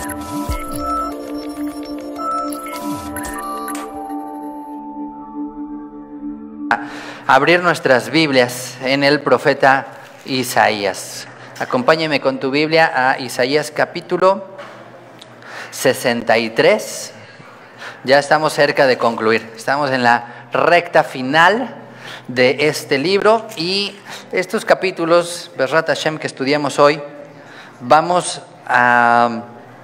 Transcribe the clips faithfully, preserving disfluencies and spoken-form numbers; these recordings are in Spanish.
Abrir nuestras Biblias en el profeta Isaías. Acompáñeme con tu Biblia a Isaías capítulo sesenta y tres. Ya estamos cerca de concluir. Estamos en la recta final de este libro y estos capítulos, Bezrat Hashem, que estudiamos hoy, vamos a...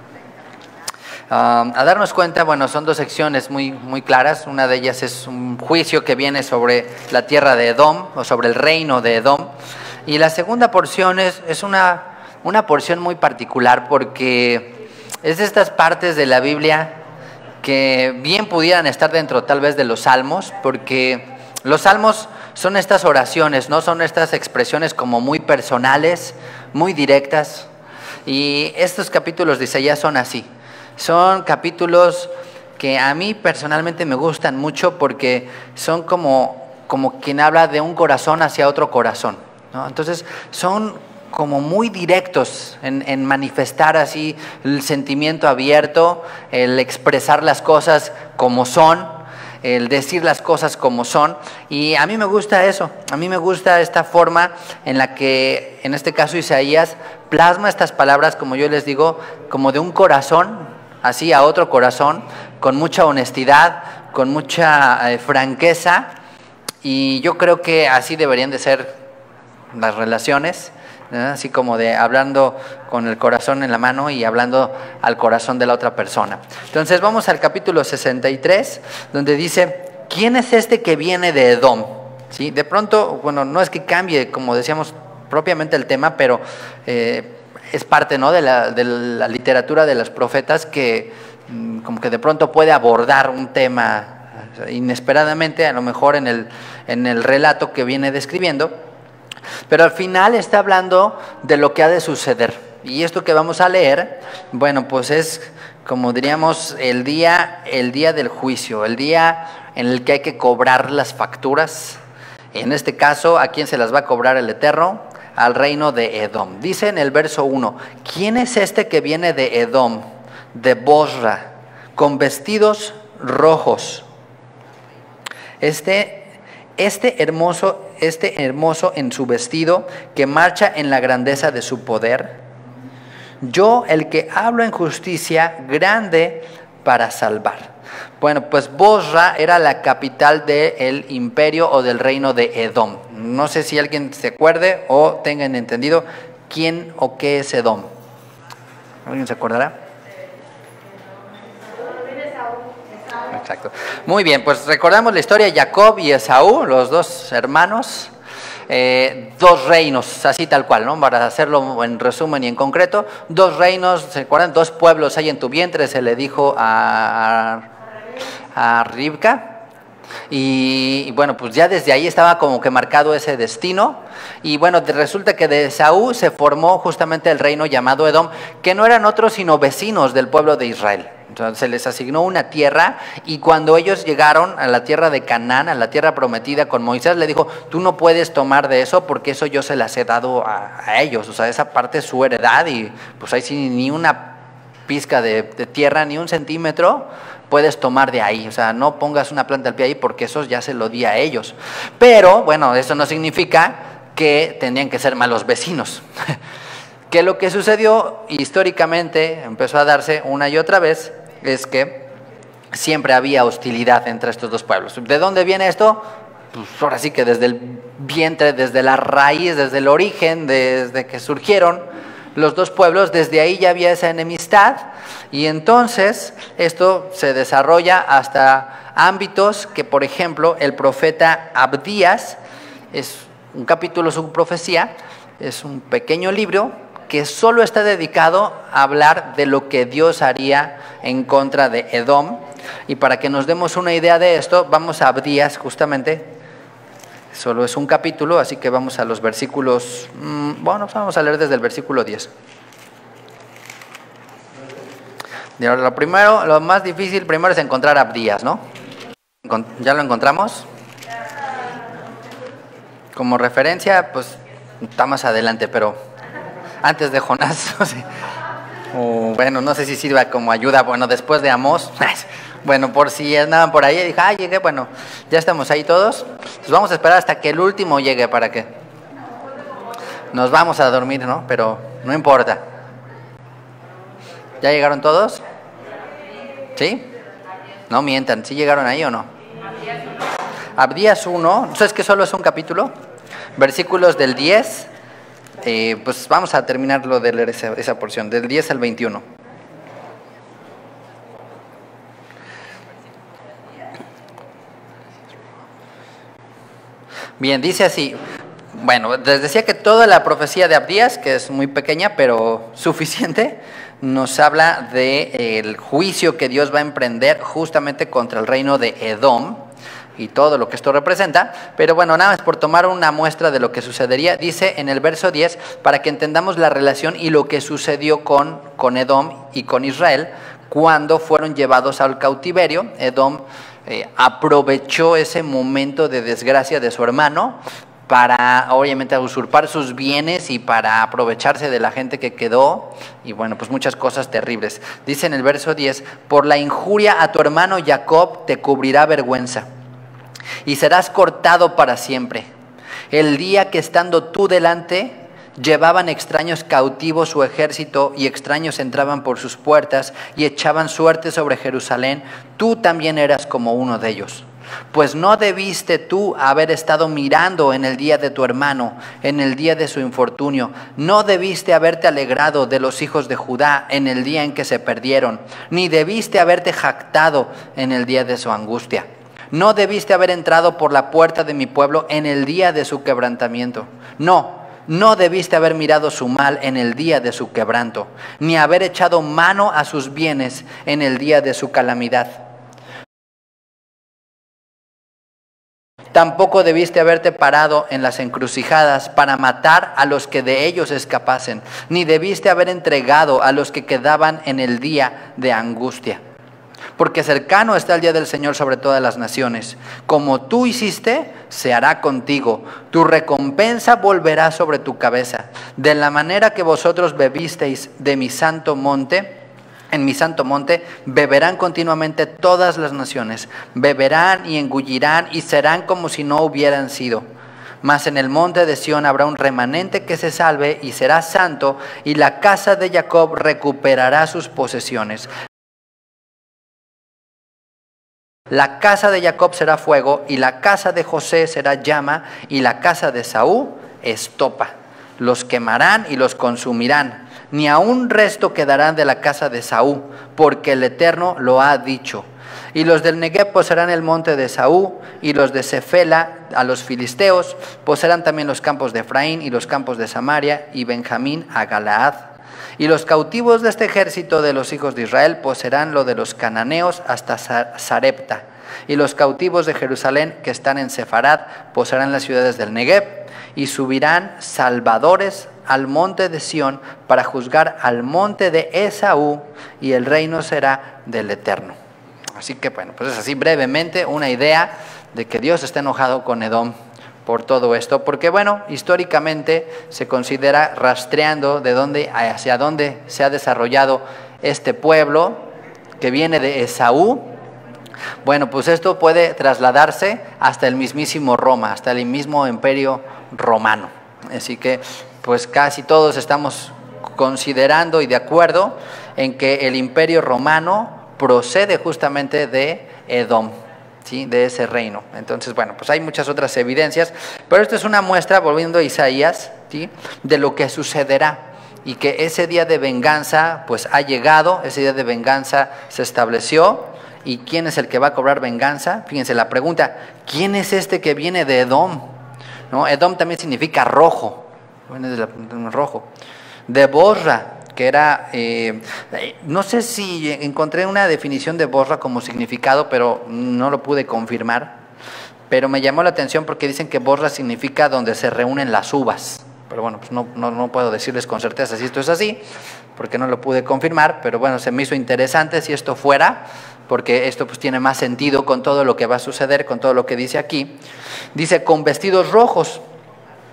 Uh, a darnos cuenta, bueno, son dos secciones muy, muy claras. Una de ellas es un juicio que viene sobre la tierra de Edom, o sobre el reino de Edom. Y la segunda porción es, es una, una porción muy particular, porque es de estas partes de la Biblia que bien pudieran estar dentro tal vez de los salmos, porque los salmos son estas oraciones, ¿no? Son estas expresiones como muy personales, muy directas. Y estos capítulos de Isaías son así. Son capítulos que a mí personalmente me gustan mucho porque son como, como quien habla de un corazón hacia otro corazón, ¿no? Entonces son como muy directos en, en manifestar así el sentimiento abierto, el expresar las cosas como son, el decir las cosas como son. Y a mí me gusta eso, a mí me gusta esta forma en la que, en este caso, Isaías plasma estas palabras, como yo les digo, como de un corazón así a otro corazón, con mucha honestidad, con mucha eh, franqueza, y yo creo que así deberían de ser las relaciones, ¿no? Así como de hablando con el corazón en la mano y hablando al corazón de la otra persona. Entonces vamos al capítulo sesenta y tres, donde dice, ¿quién es este que viene de Edom? ¿Sí? De pronto, bueno, no es que cambie, como decíamos, propiamente el tema, pero... Eh, es parte, ¿no?, de la, de la literatura de los profetas que mmm, como que de pronto puede abordar un tema inesperadamente, a lo mejor en el, en el relato que viene describiendo, pero al final está hablando de lo que ha de suceder. Y esto que vamos a leer, bueno, pues es, como diríamos, el día, el día del juicio, el día en el que hay que cobrar las facturas. En este caso, ¿a quién se las va a cobrar el Eterno? Al reino de Edom. Dice en el verso uno, ¿quién es este que viene de Edom, de Bosra, con vestidos rojos? Este, este hermoso, este hermoso en su vestido, que marcha en la grandeza de su poder. Yo, el que hablo en justicia, grande para salvar. Bueno, pues Bosra era la capital del imperio o del reino de Edom. No sé si alguien se acuerde o tengan entendido quién o qué es Edom. ¿Alguien se acordará? Exacto. Muy bien, pues recordamos la historia de Jacob y Esaú, los dos hermanos. Eh, dos reinos, así tal cual, ¿no? Para hacerlo en resumen y en concreto, dos reinos, ¿se acuerdan? Dos pueblos hay en tu vientre, se le dijo a, a, a Ribca. Y, y bueno, pues ya desde ahí estaba como que marcado ese destino. Y bueno, resulta que de Esaú se formó justamente el reino llamado Edom, que no eran otros sino vecinos del pueblo de Israel. Entonces se les asignó una tierra, y cuando ellos llegaron a la tierra de Canaán, a la tierra prometida con Moisés, le dijo, tú no puedes tomar de eso porque eso yo se las he dado a, a ellos. O sea, esa parte es su heredad, y pues ahí sí ni una pizca de, de tierra, ni un centímetro puedes tomar de ahí. O sea, no pongas una planta al pie ahí porque eso ya se lo di a ellos. Pero bueno, eso no significa que tendrían que ser malos vecinos. Que lo que sucedió históricamente, empezó a darse una y otra vez, es que siempre había hostilidad entre estos dos pueblos. ¿De dónde viene esto? Pues ahora sí que desde el vientre, desde la raíz, desde el origen, desde que surgieron los dos pueblos, desde ahí ya había esa enemistad, y entonces esto se desarrolla hasta ámbitos que, por ejemplo, el profeta Abdías, es un capítulo, es una profecía, es un pequeño libro que solo está dedicado a hablar de lo que Dios haría en contra de Edom. Y para que nos demos una idea de esto, vamos a Abdías justamente. Solo es un capítulo, así que vamos a los versículos, mmm, bueno, vamos a leer desde el versículo diez. Lo primero, lo más difícil primero es encontrar a Abdías, ¿no? ¿Ya lo encontramos? Como referencia, pues está más adelante, pero antes de Jonás. O, bueno, no sé si sirva como ayuda, bueno, después de Amós, bueno, por si andaban por ahí, dije, ah, llegué, bueno, ya estamos ahí todos, pues vamos a esperar hasta que el último llegue para que nos vamos a dormir, ¿no? Pero no importa. ¿Ya llegaron todos? ¿Sí? No mientan, ¿sí llegaron ahí o no? Abdías uno, ¿sabes que solo es un capítulo? Versículos del diez, eh, pues vamos a terminarlo de leer esa, esa porción, del diez al veintiuno. Bien, dice así, bueno, les decía que toda la profecía de Abdías, que es muy pequeña pero suficiente, nos habla del juicio que Dios va a emprender justamente contra el reino de Edom y todo lo que esto representa. Pero bueno, nada más por tomar una muestra de lo que sucedería, dice en el verso diez, para que entendamos la relación y lo que sucedió con, con Edom y con Israel cuando fueron llevados al cautiverio. Edom eh, aprovechó ese momento de desgracia de su hermano para obviamente usurpar sus bienes y para aprovecharse de la gente que quedó, y bueno, pues muchas cosas terribles. Dice en el verso diez, por la injuria a tu hermano Jacob te cubrirá vergüenza, y serás cortado para siempre. El día que estando tú delante, llevaban extraños cautivos su ejército, y extraños entraban por sus puertas, y echaban suerte sobre Jerusalén, tú también eras como uno de ellos. Pues no debiste tú haber estado mirando en el día de tu hermano, en el día de su infortunio. No debiste haberte alegrado de los hijos de Judá en el día en que se perdieron, ni debiste haberte jactado en el día de su angustia. No debiste haber entrado por la puerta de mi pueblo en el día de su quebrantamiento. No, no debiste haber mirado su mal en el día de su quebranto, ni haber echado mano a sus bienes en el día de su calamidad. Tampoco debiste haberte parado en las encrucijadas para matar a los que de ellos escapasen, ni debiste haber entregado a los que quedaban en el día de angustia. Porque cercano está el día del Señor sobre todas las naciones. Como tú hiciste, se hará contigo. Tu recompensa volverá sobre tu cabeza. De la manera que vosotros bebisteis de mi santo monte, en mi santo monte, beberán continuamente todas las naciones. Beberán y engullirán y serán como si no hubieran sido. Mas en el monte de Sión habrá un remanente que se salve y será santo, y la casa de Jacob recuperará sus posesiones. La casa de Jacob será fuego, y la casa de José será llama, y la casa de Saúl estopa. Los quemarán y los consumirán. Ni aun resto quedarán de la casa de Saúl, porque el Eterno lo ha dicho. Y los del Negev poseerán el monte de Saúl, y los de Cefela a los filisteos, poseerán también los campos de Efraín y los campos de Samaria, y Benjamín a Galaad. Y los cautivos de este ejército de los hijos de Israel poseerán lo de los cananeos hasta Sarepta. Y los cautivos de Jerusalén que están en Sefarad poseerán las ciudades del Negev, y subirán salvadores al monte de Sión para juzgar al monte de Esaú, y el reino será del Eterno. Así que bueno, pues es así brevemente una idea de que Dios está enojado con Edom por todo esto, porque bueno, históricamente se considera, rastreando de dónde hacia dónde se ha desarrollado este pueblo que viene de Esaú, bueno, pues esto puede trasladarse hasta el mismísimo Roma, hasta el mismo imperio romano. Así que pues casi todos estamos considerando y de acuerdo en que el imperio romano procede justamente de Edom, ¿sí? De ese reino. Entonces, bueno, pues hay muchas otras evidencias, pero esto es una muestra, volviendo a Isaías, ¿sí? De lo que sucederá, y que ese día de venganza pues ha llegado, ese día de venganza se estableció. ¿Y quién es el que va a cobrar venganza? Fíjense la pregunta, ¿quién es este que viene de Edom? ¿No? Edom también significa rojo, viene de la, de rojo. De Bosra, que era, eh, no sé si encontré una definición de Bosra como significado, pero no lo pude confirmar. Pero me llamó la atención porque dicen que Bosra significa donde se reúnen las uvas. Pero bueno, pues no, no, no puedo decirles con certeza si esto es así, porque no lo pude confirmar, pero bueno, se me hizo interesante si esto fuera, porque esto pues tiene más sentido con todo lo que va a suceder, con todo lo que dice aquí. Dice, con vestidos rojos.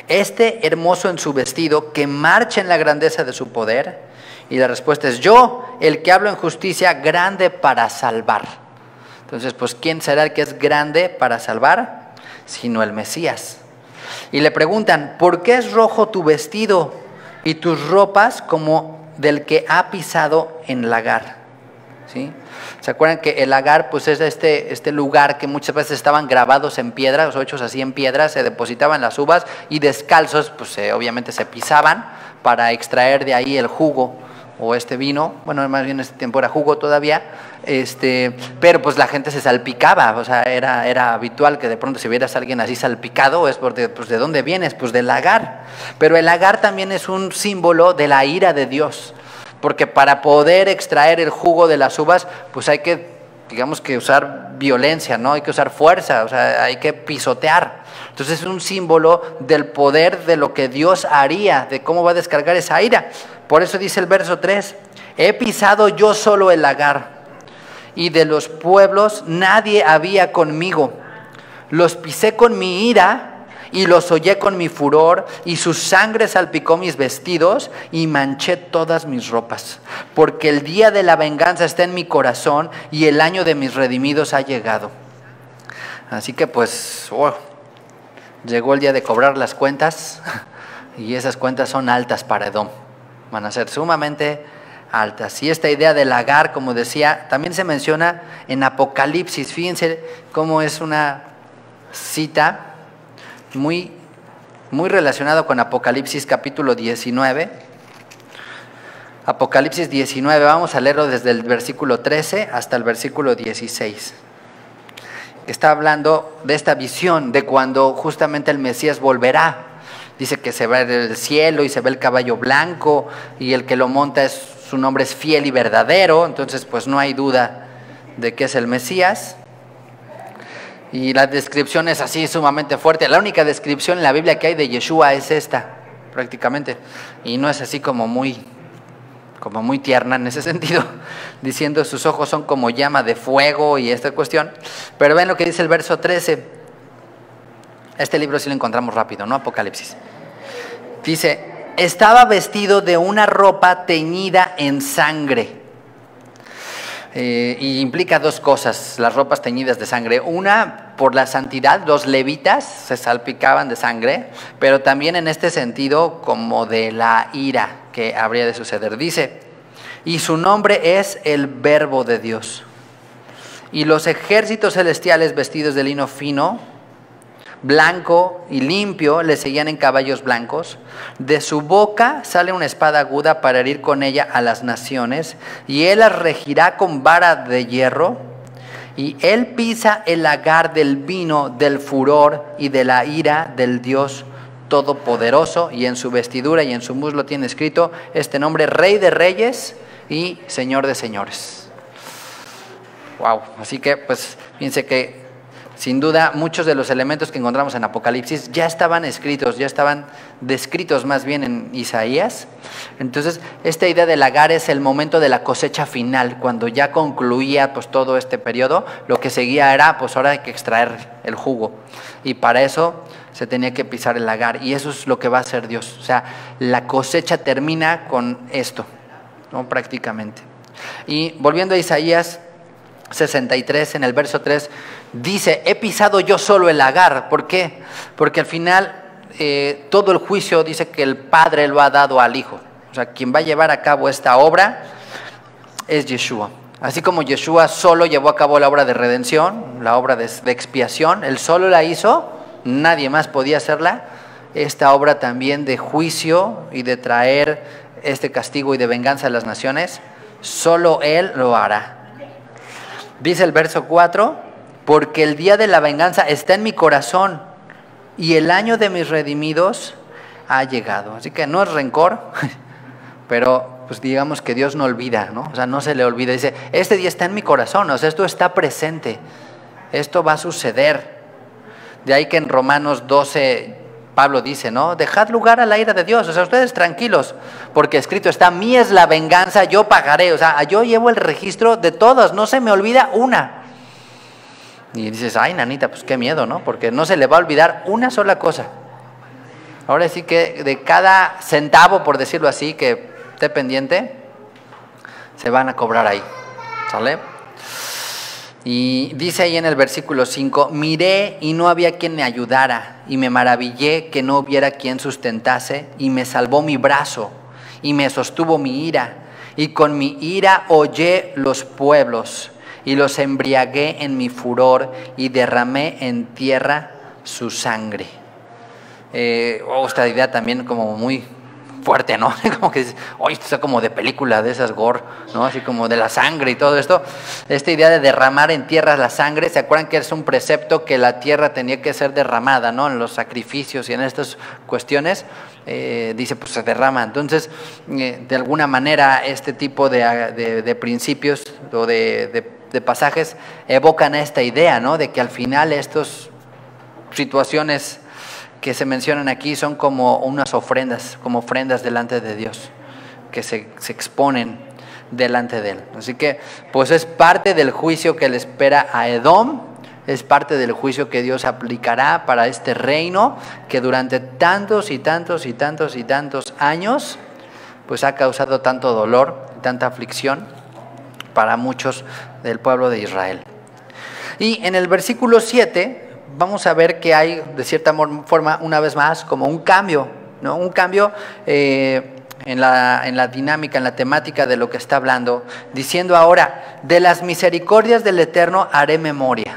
este hermoso en su vestido, que marcha en la grandeza de su poder. Y la respuesta es: yo, el que hablo en justicia, grande para salvar. Entonces, pues, ¿quién será el que es grande para salvar? Sino el Mesías. Y le preguntan: ¿por qué es rojo tu vestido y tus ropas como del que ha pisado en lagar? ¿Sí? ¿Se acuerdan que el lagar, pues, es este, este lugar que muchas veces estaban grabados en piedra, o hechos así en piedra, se depositaban las uvas y descalzos, pues eh, obviamente se pisaban para extraer de ahí el jugo o este vino? Bueno, más bien en este tiempo era jugo todavía, este, pero pues la gente se salpicaba, o sea, era, era habitual que de pronto si vieras a alguien así salpicado, es porque, pues, ¿de dónde vienes? Pues del lagar. Pero el lagar también es un símbolo de la ira de Dios, porque para poder extraer el jugo de las uvas, pues hay que, digamos que usar violencia, ¿no? Hay que usar fuerza, o sea, hay que pisotear. Entonces es un símbolo del poder de lo que Dios haría, de cómo va a descargar esa ira. Por eso dice el verso tres: he pisado yo solo el lagar, y de los pueblos nadie había conmigo. Los pisé con mi ira y los hollé con mi furor, y su sangre salpicó mis vestidos y manché todas mis ropas. Porque el día de la venganza está en mi corazón, y el año de mis redimidos ha llegado. Así que pues, oh, llegó el día de cobrar las cuentas, y esas cuentas son altas para Edom. Van a ser sumamente altas. Y esta idea del lagar, como decía, también se menciona en Apocalipsis. Fíjense cómo es una cita muy, muy relacionada con Apocalipsis capítulo diecinueve. Apocalipsis diecinueve, vamos a leerlo desde el versículo trece hasta el versículo dieciséis. Está hablando de esta visión de cuando justamente el Mesías volverá. Dice que se ve el cielo y se ve el caballo blanco, y el que lo monta, es, su nombre es Fiel y Verdadero. Entonces pues no hay duda de que es el Mesías. Y la descripción es así sumamente fuerte. La única descripción en la Biblia que hay de Yeshua es esta, prácticamente. Y no es así como muy, como muy tierna en ese sentido, diciendo sus ojos son como llama de fuego y esta cuestión. Pero ven lo que dice el verso trece. Este libro sí lo encontramos rápido, ¿no? Apocalipsis. Dice: estaba vestido de una ropa teñida en sangre. Eh, y implica dos cosas, las ropas teñidas de sangre. Una, por la santidad, los levitas se salpicaban de sangre, pero también en este sentido como de la ira que habría de suceder. Dice: y su nombre es el Verbo de Dios. Y los ejércitos celestiales, vestidos de lino fino, blanco y limpio, le seguían en caballos blancos. De su boca sale una espada aguda para herir con ella a las naciones, y él las regirá con vara de hierro. Y él pisa el lagar del vino del furor y de la ira del Dios Todopoderoso, y en su vestidura y en su muslo tiene escrito este nombre: Rey de Reyes y Señor de Señores. Wow, así que pues fíjense que sin duda muchos de los elementos que encontramos en Apocalipsis ya estaban escritos, ya estaban descritos más bien en Isaías. Entonces esta idea del lagar es el momento de la cosecha final, cuando ya concluía pues todo este periodo. Lo que seguía era, pues ahora hay que extraer el jugo, y para eso se tenía que pisar el lagar, y eso es lo que va a hacer Dios. O sea, la cosecha termina con esto, ¿no? Prácticamente. Y volviendo a Isaías sesenta y tres, en el verso tres, dice: he pisado yo solo el lagar. ¿Por qué? Porque al final eh, todo el juicio dice que el Padre lo ha dado al Hijo. O sea, quien va a llevar a cabo esta obra es Yeshua. Así como Yeshua solo llevó a cabo la obra de redención, la obra de, de expiación, él solo la hizo, nadie más podía hacerla. Esta obra también de juicio y de traer este castigo y de venganza a las naciones, solo él lo hará. Dice el verso cuatro: porque el día de la venganza está en mi corazón, y el año de mis redimidos ha llegado. Así que no es rencor, pero pues digamos que Dios no olvida, ¿no? O sea, no se le olvida. Dice: este día está en mi corazón, o sea, esto está presente, esto va a suceder. De ahí que en Romanos doce Pablo dice, ¿no? Dejad lugar a la ira de Dios, o sea, ustedes tranquilos, porque escrito está: mí es la venganza, yo pagaré. O sea, yo llevo el registro de todas, no se me olvida una. Y dices: ay, nanita, pues qué miedo, ¿no? Porque no se le va a olvidar una sola cosa. Ahora sí que de cada centavo, por decirlo así, que esté pendiente, se van a cobrar ahí, ¿sale? Y dice ahí en el versículo cinco, miré y no había quien me ayudara, y me maravillé que no hubiera quien sustentase, y me salvó mi brazo, y me sostuvo mi ira, y con mi ira hollé los pueblos, y los embriagué en mi furor, y derramé en tierra su sangre. Eh, oh, esta idea también como muy fuerte, ¿no? Como que, oye, esto está como de película de esas gore, ¿no? Así como de la sangre y todo esto. Esta idea de derramar en tierra la sangre, ¿se acuerdan que es un precepto que la tierra tenía que ser derramada, ¿no? En los sacrificios y en estas cuestiones, eh, dice, pues se derrama. Entonces, eh, de alguna manera, este tipo de, de, de principios o de, de, de pasajes evocan esta idea, ¿no? De que al final estas situaciones que se mencionan aquí son como unas ofrendas, como ofrendas delante de Dios, que se, se exponen delante de Él. Así que, pues es parte del juicio que le espera a Edom, es parte del juicio que Dios aplicará para este reino, que durante tantos y tantos y tantos y tantos años, pues ha causado tanto dolor, tanta aflicción para muchos del pueblo de Israel. Y en el versículo siete, vamos a ver que hay, de cierta forma, una vez más, como un cambio, ¿no? Un cambio eh, en, la, en la dinámica, en la temática de lo que está hablando, diciendo ahora, de las misericordias del Eterno haré memoria,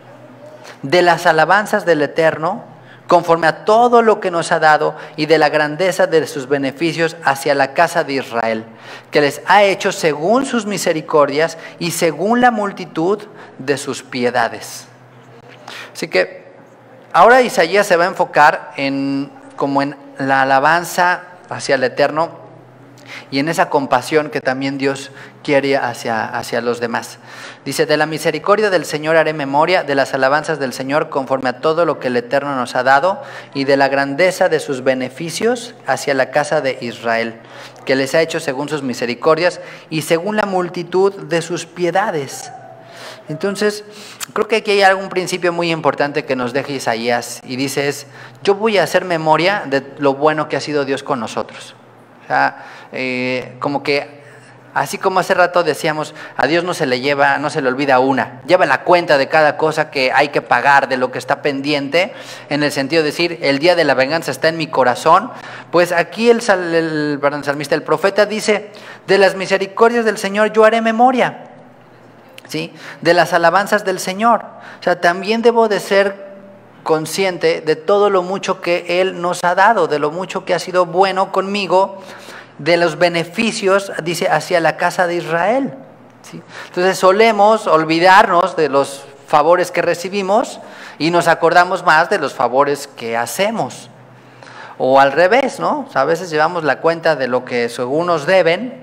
de las alabanzas del Eterno, conforme a todo lo que nos ha dado, y de la grandeza de sus beneficios hacia la casa de Israel, que les ha hecho según sus misericordias y según la multitud de sus piedades. Así que ahora Isaías se va a enfocar en, como en la alabanza hacia el Eterno y en esa compasión que también Dios quiere hacia, hacia los demás. Dice, de la misericordia del Señor haré memoria, de las alabanzas del Señor conforme a todo lo que el Eterno nos ha dado, y de la grandeza de sus beneficios hacia la casa de Israel, que les ha hecho según sus misericordias y según la multitud de sus piedades. Entonces, creo que aquí hay algún principio muy importante que nos deja Isaías, y dice es, yo voy a hacer memoria de lo bueno que ha sido Dios con nosotros. O sea, eh, como que, así como hace rato decíamos, a Dios no se le lleva, no se le olvida una, lleva la cuenta de cada cosa que hay que pagar, de lo que está pendiente, en el sentido de decir, el día de la venganza está en mi corazón. Pues aquí el, el, perdón, el salmista, el profeta dice, de las misericordias del Señor yo haré memoria, ¿sí? De las alabanzas del Señor. O sea, también debo de ser consciente de todo lo mucho que Él nos ha dado, de lo mucho que ha sido bueno conmigo, de los beneficios, dice, hacia la casa de Israel, ¿sí? Entonces solemos olvidarnos de los favores que recibimos y nos acordamos más de los favores que hacemos. O al revés, ¿no? O sea, a veces llevamos la cuenta de lo que según nos deben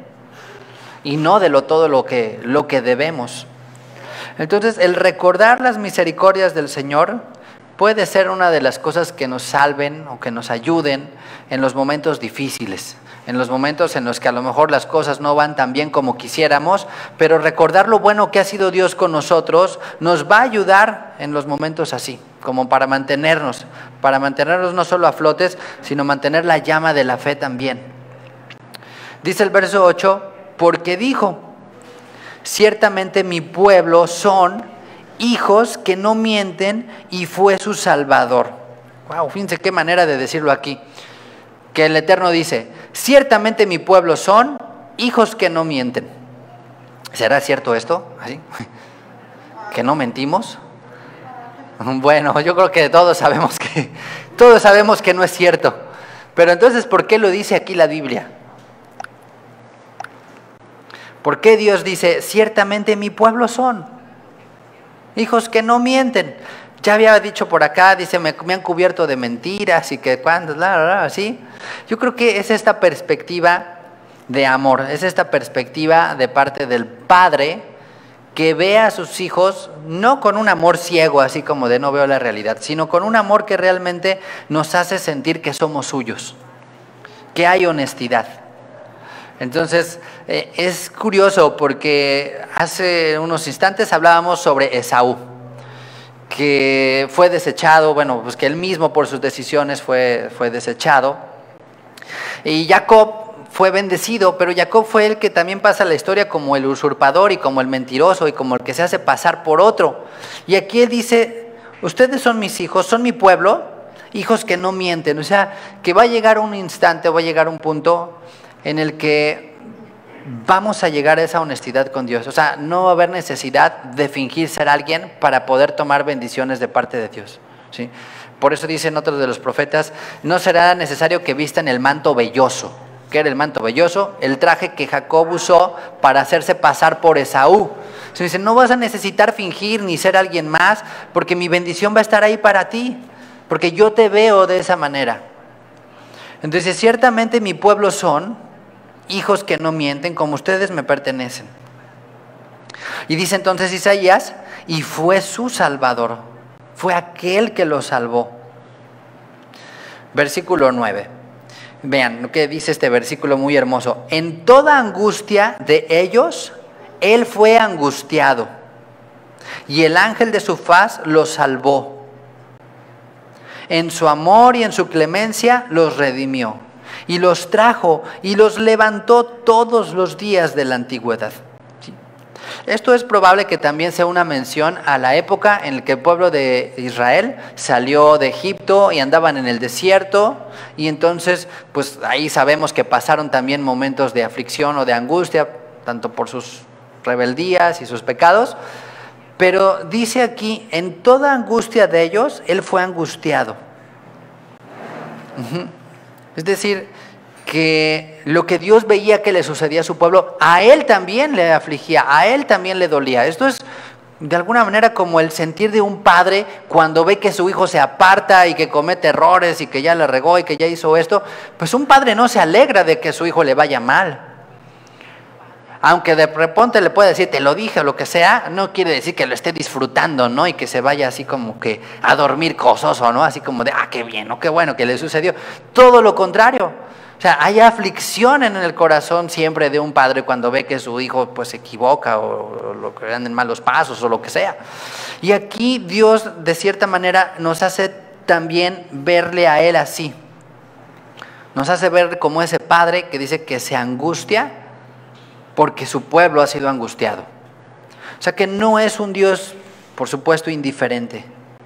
y no de lo, todo lo que, lo que debemos. Entonces, el recordar las misericordias del Señor puede ser una de las cosas que nos salven o que nos ayuden en los momentos difíciles, en los momentos en los que a lo mejor las cosas no van tan bien como quisiéramos, pero recordar lo bueno que ha sido Dios con nosotros nos va a ayudar en los momentos así, como para mantenernos, para mantenernos no solo a flotes, sino mantener la llama de la fe también. Dice el verso ocho, porque dijo, ciertamente mi pueblo son hijos que no mienten y fue su Salvador. Wow, fíjense qué manera de decirlo aquí. Que el Eterno dice, ciertamente mi pueblo son hijos que no mienten. ¿Será cierto esto? ¿Así? ¿Que no mentimos? Bueno, yo creo que todos sabemos que, todos sabemos que no es cierto. Pero entonces, ¿por qué lo dice aquí la Biblia? ¿Por qué Dios dice, ciertamente mi pueblo son hijos que no mienten? Ya había dicho por acá, dice, me, me han cubierto de mentiras y que cuando, bla, bla, bla, así. Yo creo que es esta perspectiva de amor, es esta perspectiva de parte del Padre que ve a sus hijos no con un amor ciego, así como de no veo la realidad, sino con un amor que realmente nos hace sentir que somos suyos, que hay honestidad. Entonces, eh, es curioso porque hace unos instantes hablábamos sobre Esaú, que fue desechado, bueno, pues que él mismo por sus decisiones fue, fue desechado. Y Jacob fue bendecido, pero Jacob fue el que también pasa la historia como el usurpador y como el mentiroso y como el que se hace pasar por otro. Y aquí él dice, ustedes son mis hijos, son mi pueblo, hijos que no mienten. O sea, que va a llegar un instante, va a llegar un punto en el que vamos a llegar a esa honestidad con Dios. O sea, no va a haber necesidad de fingir ser alguien para poder tomar bendiciones de parte de Dios, ¿sí? Por eso dicen otros de los profetas, no será necesario que vistan el manto velloso. ¿Qué era el manto velloso? El traje que Jacob usó para hacerse pasar por Esaú. Se dice, no vas a necesitar fingir ni ser alguien más, porque mi bendición va a estar ahí para ti, porque yo te veo de esa manera. Entonces, ciertamente mi pueblo son hijos que no mienten, como ustedes me pertenecen. Y dice entonces Isaías, y fue su Salvador, fue aquel que lo salvó. Versículo nueve. Vean lo que dice este versículo muy hermoso. En toda angustia de ellos, él fue angustiado, y el ángel de su faz los salvó. En su amor y en su clemencia los redimió, y los trajo y los levantó todos los días de la antigüedad. ¿Sí? Esto es probable que también sea una mención a la época en la que el pueblo de Israel salió de Egipto y andaban en el desierto, y entonces pues ahí sabemos que pasaron también momentos de aflicción o de angustia, tanto por sus rebeldías y sus pecados, pero dice aquí, en toda angustia de ellos, él fue angustiado. Uh-huh. Es decir, que lo que Dios veía que le sucedía a su pueblo, a él también le afligía, a él también le dolía. Esto es de alguna manera como el sentir de un padre cuando ve que su hijo se aparta y que comete errores y que ya le regó y que ya hizo esto. Pues un padre no se alegra de que a su hijo le vaya mal. Aunque de repente le puede decir, te lo dije o lo que sea, no quiere decir que lo esté disfrutando, ¿no? Y que se vaya así como que a dormir gozoso, ¿no? Así como de, ah, qué bien, ¿no? Qué bueno que le sucedió. Todo lo contrario. O sea, hay aflicción en el corazón siempre de un padre cuando ve que su hijo pues se equivoca o, o lo que anda en malos pasos o lo que sea. Y aquí Dios de cierta manera nos hace también verle a él así. Nos hace ver como ese padre que dice que se angustia porque su pueblo ha sido angustiado. O sea que no es un Dios, por supuesto, indiferente.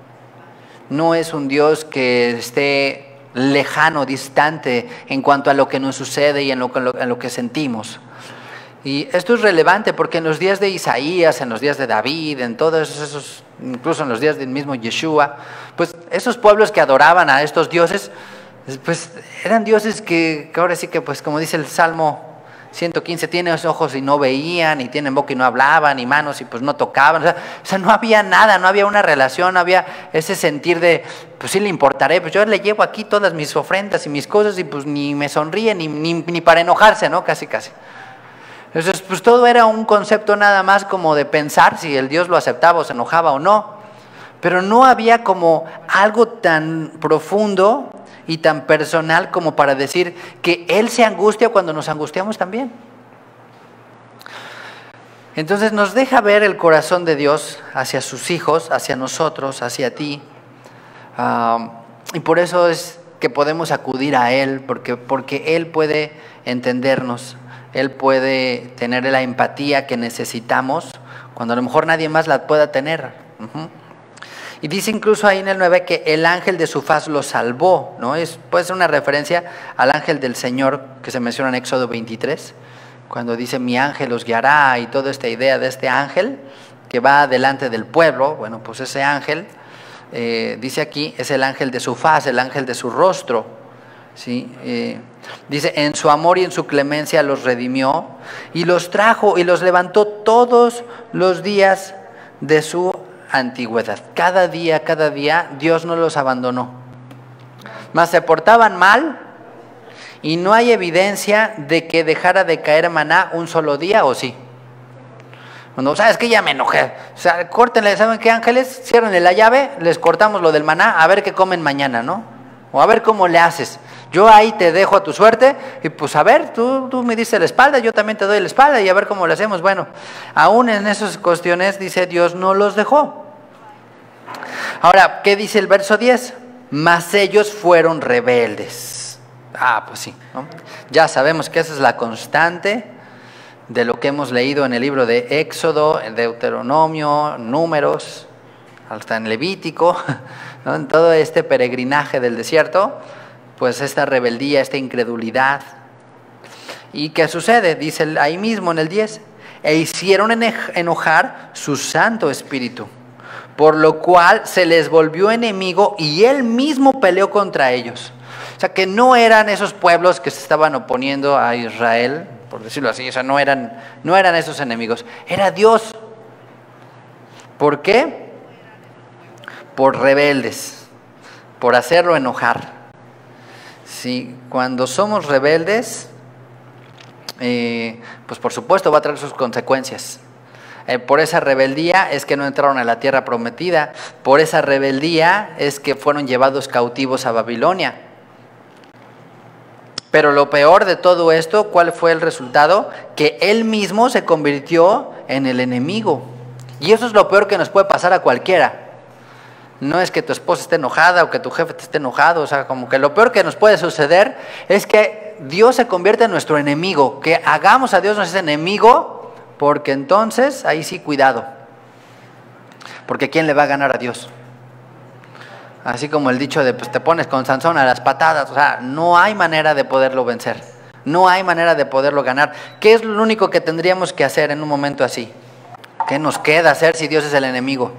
No es un Dios que esté lejano, distante en cuanto a lo que nos sucede y en lo, en lo que sentimos. Y esto es relevante porque en los días de Isaías, en los días de David, en todos esos, incluso en los días del mismo Yeshua, pues esos pueblos que adoraban a estos dioses, pues eran dioses que, que ahora sí que, pues como dice el Salmo ciento quince, tienen ojos y no veían, y tienen boca y no hablaban, y manos y pues no tocaban. O sea, o sea, no había nada, no había una relación, no había ese sentir de, pues sí le importaré, pues yo le llevo aquí todas mis ofrendas y mis cosas y pues ni me sonríe, ni, ni, ni para enojarse, ¿no? Casi, casi. Entonces, pues todo era un concepto nada más como de pensar si el Dios lo aceptaba o se enojaba o no. Pero no había como algo tan profundo y tan personal como para decir que Él se angustia cuando nos angustiamos también. Entonces nos deja ver el corazón de Dios hacia sus hijos, hacia nosotros, hacia ti. Uh, y por eso es que podemos acudir a Él, porque, porque Él puede entendernos, Él puede tener la empatía que necesitamos cuando a lo mejor nadie más la pueda tener. Uh-huh. Y dice incluso ahí en el nueve que el ángel de su faz lo salvó, ¿no? Es, puede ser una referencia al ángel del Señor que se menciona en Éxodo veintitrés, cuando dice mi ángel os guiará y toda esta idea de este ángel que va delante del pueblo. Bueno, pues ese ángel, eh, dice aquí, es el ángel de su faz, el ángel de su rostro, ¿sí? Eh, dice, en su amor y en su clemencia los redimió y los trajo y los levantó todos los días de su antigüedad. Cada día, cada día Dios no los abandonó. Mas se portaban mal y no hay evidencia de que dejara de caer maná un solo día, ¿o sí? Cuando, ¿sabes qué? Ya me enojé. O sea, córtenle, ¿saben qué, ángeles? Ciérrenle la llave, les cortamos lo del maná, a ver qué comen mañana, ¿no? O a ver cómo le haces. Yo ahí te dejo a tu suerte y pues a ver, tú, tú me diste la espalda, yo también te doy la espalda y a ver cómo le hacemos. Bueno, aún en esas cuestiones, dice Dios, no los dejó. Ahora, ¿qué dice el verso diez? Mas ellos fueron rebeldes. Ah, pues sí, ¿no? Ya sabemos que esa es la constante de lo que hemos leído en el libro de Éxodo, en Deuteronomio, Números, hasta en Levítico, ¿no? En todo este peregrinaje del desierto, pues esta rebeldía, esta incredulidad. ¿Y qué sucede? Dice ahí mismo en el diez, e hicieron enojar su Santo Espíritu, por lo cual se les volvió enemigo y él mismo peleó contra ellos. O sea, que no eran esos pueblos que se estaban oponiendo a Israel, por decirlo así, o sea, no eran, no eran esos enemigos, era Dios. ¿Por qué? Por rebeldes, por hacerlo enojar. Sí, cuando somos rebeldes, eh, pues por supuesto va a traer sus consecuencias. Eh, por esa rebeldía es que no entraron a la tierra prometida, por esa rebeldía es que fueron llevados cautivos a Babilonia. Pero lo peor de todo esto, ¿cuál fue el resultado? Que él mismo se convirtió en el enemigo. Y eso es lo peor que nos puede pasar a cualquiera. No es que tu esposa esté enojada o que tu jefe te esté enojado, o sea, como que lo peor que nos puede suceder es que Dios se convierta en nuestro enemigo, que hagamos a Dios nuestro enemigo, porque entonces, ahí sí, cuidado. Porque ¿quién le va a ganar a Dios? Así como el dicho de, pues te pones con Sansón a las patadas, o sea, no hay manera de poderlo vencer, no hay manera de poderlo ganar. ¿Qué es lo único que tendríamos que hacer en un momento así? ¿Qué nos queda hacer si Dios es el enemigo?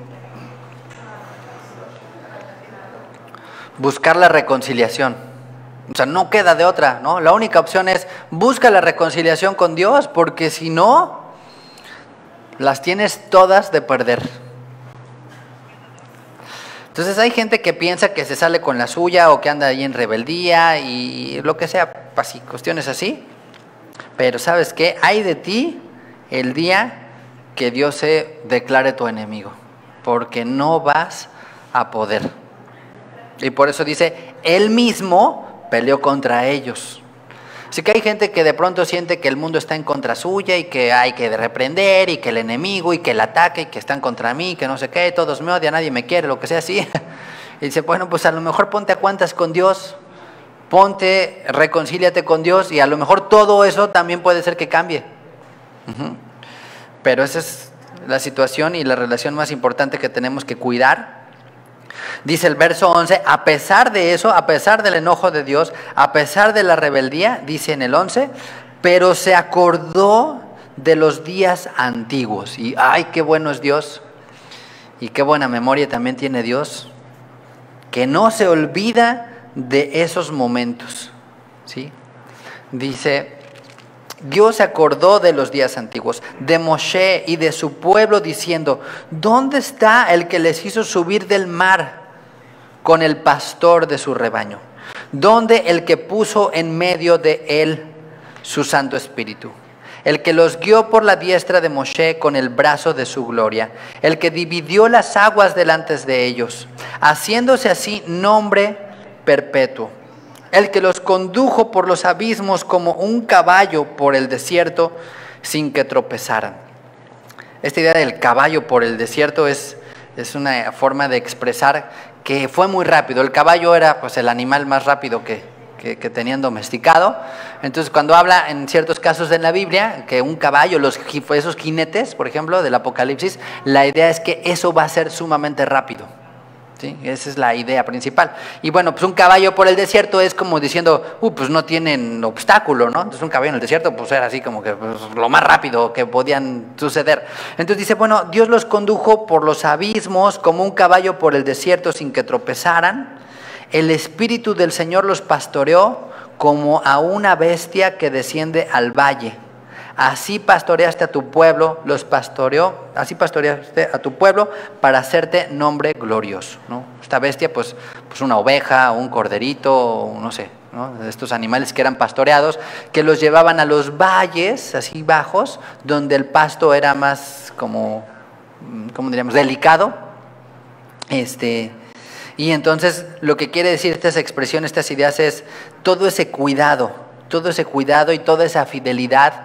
Buscar la reconciliación. O sea, no queda de otra, ¿no? La única opción es busca la reconciliación con Dios, porque si no, las tienes todas de perder. Entonces hay gente que piensa que se sale con la suya o que anda ahí en rebeldía y lo que sea, así, cuestiones así. Pero ¿sabes qué? Hay de ti el día que Dios se declare tu enemigo, porque no vas a poder. Y por eso dice, él mismo peleó contra ellos. Así que hay gente que de pronto siente que el mundo está en contra suya y que hay que reprender y que el enemigo y que el ataque y que están contra mí, que no sé qué, todos me odian, nadie me quiere, lo que sea así. Y dice, bueno, pues a lo mejor ponte a cuentas con Dios, ponte, reconcíliate con Dios y a lo mejor todo eso también puede ser que cambie. Uh-huh. Pero esa es la situación y la relación más importante que tenemos que cuidar. Dice el verso once, a pesar de eso, a pesar del enojo de Dios, a pesar de la rebeldía, dice en el once, pero se acordó de los días antiguos. Y ay, qué bueno es Dios, y qué buena memoria también tiene Dios, que no se olvida de esos momentos, ¿sí? Dice, Dios se acordó de los días antiguos, de Moshe y de su pueblo, diciendo, ¿dónde está el que les hizo subir del mar con el pastor de su rebaño? ¿Dónde el que puso en medio de él su Santo Espíritu? El que los guió por la diestra de Moshe con el brazo de su gloria, el que dividió las aguas delante de ellos, haciéndose así nombre perpetuo. El que los condujo por los abismos como un caballo por el desierto sin que tropezaran. Esta idea del caballo por el desierto es, es una forma de expresar que fue muy rápido. El caballo era pues el animal más rápido que, que, que tenían domesticado. Entonces cuando habla en ciertos casos de la Biblia que un caballo, los, esos jinetes, por ejemplo, del Apocalipsis, la idea es que eso va a ser sumamente rápido. ¿Sí? Esa es la idea principal. Y bueno, pues un caballo por el desierto es como diciendo, uh, pues no tienen obstáculo, ¿no? Entonces un caballo en el desierto pues era así como que pues, lo más rápido que podían suceder. Entonces dice, bueno, Dios los condujo por los abismos como un caballo por el desierto sin que tropezaran. El Espíritu del Señor los pastoreó como a una bestia que desciende al valle. Así pastoreaste a tu pueblo, los pastoreó, así pastoreaste a tu pueblo para hacerte nombre glorioso, ¿no? Esta bestia, pues, pues una oveja, un corderito, no sé, ¿no? Estos animales que eran pastoreados, que los llevaban a los valles, así bajos, donde el pasto era más como, ¿cómo diríamos?, delicado. Este, y entonces lo que quiere decir estas expresiones, estas ideas es todo ese cuidado, todo ese cuidado y toda esa fidelidad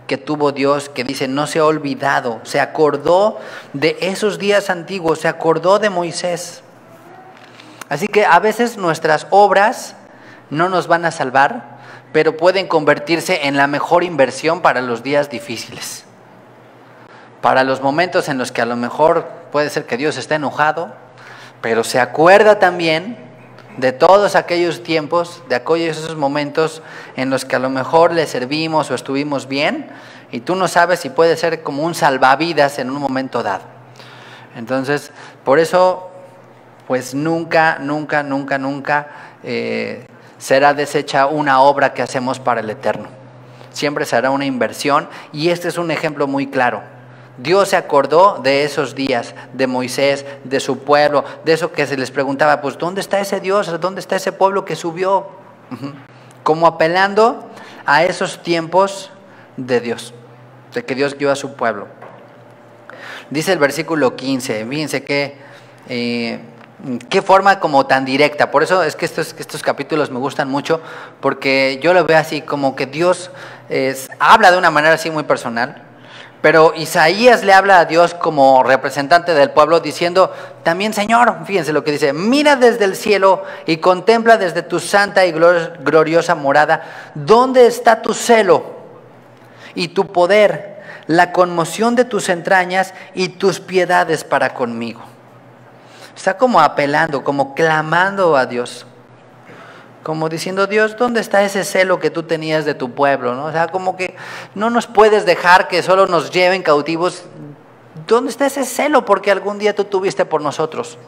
que tuvo Dios, que dice, no se ha olvidado, se acordó de esos días antiguos, se acordó de Moisés. Así que a veces nuestras obras no nos van a salvar, pero pueden convertirse en la mejor inversión para los días difíciles. Para los momentos en los que a lo mejor puede ser que Dios esté enojado, pero se acuerda también de todos aquellos tiempos, de aquellos esos momentos en los que a lo mejor le servimos o estuvimos bien, y tú no sabes si puede ser como un salvavidas en un momento dado. Entonces, por eso, pues nunca, nunca, nunca, nunca eh, será deshecha una obra que hacemos para el Eterno. Siempre será una inversión, y este es un ejemplo muy claro. Dios se acordó de esos días, de Moisés, de su pueblo, de eso que se les preguntaba, pues ¿dónde está ese Dios? ¿Dónde está ese pueblo que subió? Uh-huh. Como apelando a esos tiempos de Dios, de que Dios guió a su pueblo. Dice el versículo quince, fíjense que, eh, qué forma como tan directa. Por eso es que estos, estos capítulos me gustan mucho, porque yo lo veo así, como que Dios es, habla de una manera así muy personal. Pero Isaías le habla a Dios como representante del pueblo diciendo, también Señor, fíjense lo que dice, mira desde el cielo y contempla desde tu santa y gloriosa morada, ¿dónde está tu celo y tu poder, la conmoción de tus entrañas y tus piedades para conmigo? Está como apelando, como clamando a Dios. Como diciendo, Dios, ¿dónde está ese celo que tú tenías de tu pueblo? ¿No? O sea, como que no nos puedes dejar que solo nos lleven cautivos. ¿Dónde está ese celo? Porque algún día tú tuviste por nosotros.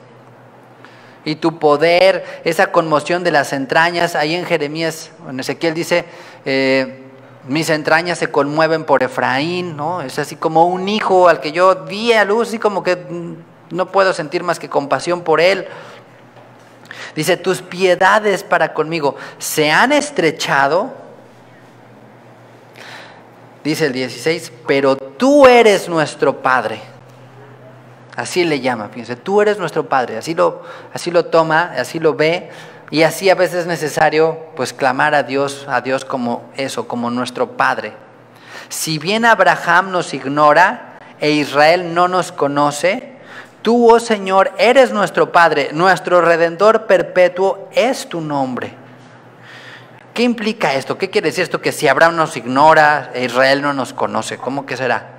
Y tu poder, esa conmoción de las entrañas, ahí en Jeremías, en Ezequiel dice, eh, mis entrañas se conmueven por Efraín, ¿no? Es así como un hijo al que yo di a luz, y como que no puedo sentir más que compasión por él. Dice, tus piedades para conmigo se han estrechado. Dice el dieciséis, pero tú eres nuestro Padre. Así le llama, fíjense, tú eres nuestro Padre. Así lo, así lo toma, así lo ve. Y así a veces es necesario pues clamar a Dios, a Dios como eso, como nuestro Padre. Si bien Abraham nos ignora e Israel no nos conoce, tú, oh Señor, eres nuestro Padre, nuestro Redentor perpetuo es tu nombre. ¿Qué implica esto? ¿Qué quiere decir esto? Que si Abraham nos ignora, e Israel no nos conoce, ¿cómo que será?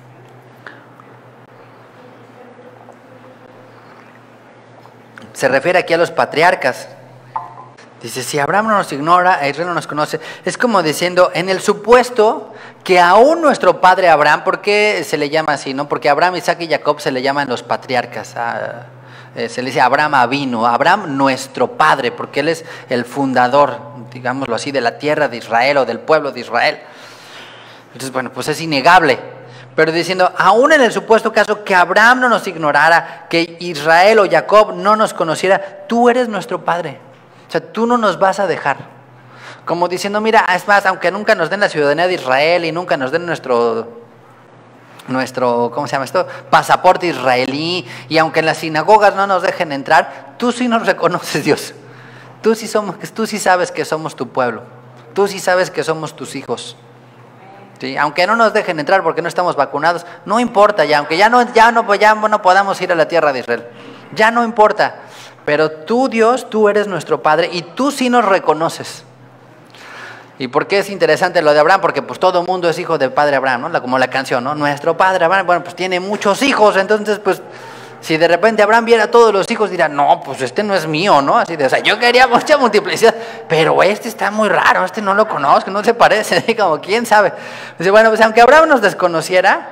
Se refiere aquí a los patriarcas. Dice, si Abraham no nos ignora, e Israel no nos conoce, es como diciendo, en el supuesto que aún nuestro padre Abraham, ¿por qué se le llama así? ¿No? Porque Abraham, Isaac y Jacob se le llaman los patriarcas. Ah, eh, se le dice Abraham Avinu, Abraham nuestro padre, porque él es el fundador, digámoslo así, de la tierra de Israel o del pueblo de Israel. Entonces, bueno, pues es innegable. Pero diciendo, aún en el supuesto caso que Abraham no nos ignorara, que Israel o Jacob no nos conociera, tú eres nuestro padre. O sea, tú no nos vas a dejar. Como diciendo, mira, es más, aunque nunca nos den la ciudadanía de Israel y nunca nos den nuestro, nuestro, ¿cómo se llama esto? Pasaporte israelí, y aunque en las sinagogas no nos dejen entrar, tú sí nos reconoces, Dios. Tú sí somos, tú sí sabes que somos tu pueblo. Tú sí sabes que somos tus hijos. ¿Sí? Aunque no nos dejen entrar porque no estamos vacunados, no importa ya, aunque ya no, ya no, ya no podamos ir a la tierra de Israel. Ya no importa. Pero tú, Dios, tú eres nuestro Padre y tú sí nos reconoces. ¿Y por qué es interesante lo de Abraham? Porque pues todo el mundo es hijo del padre Abraham, ¿no? Como la canción, ¿no? Nuestro padre Abraham, bueno, pues tiene muchos hijos, entonces pues si de repente Abraham viera a todos los hijos dirá, no, pues este no es mío, ¿no? Así de, o sea, yo quería mucha multiplicidad, pero este está muy raro, este no lo conozco, no se parece, como quién sabe. Dice, bueno, pues aunque Abraham nos desconociera,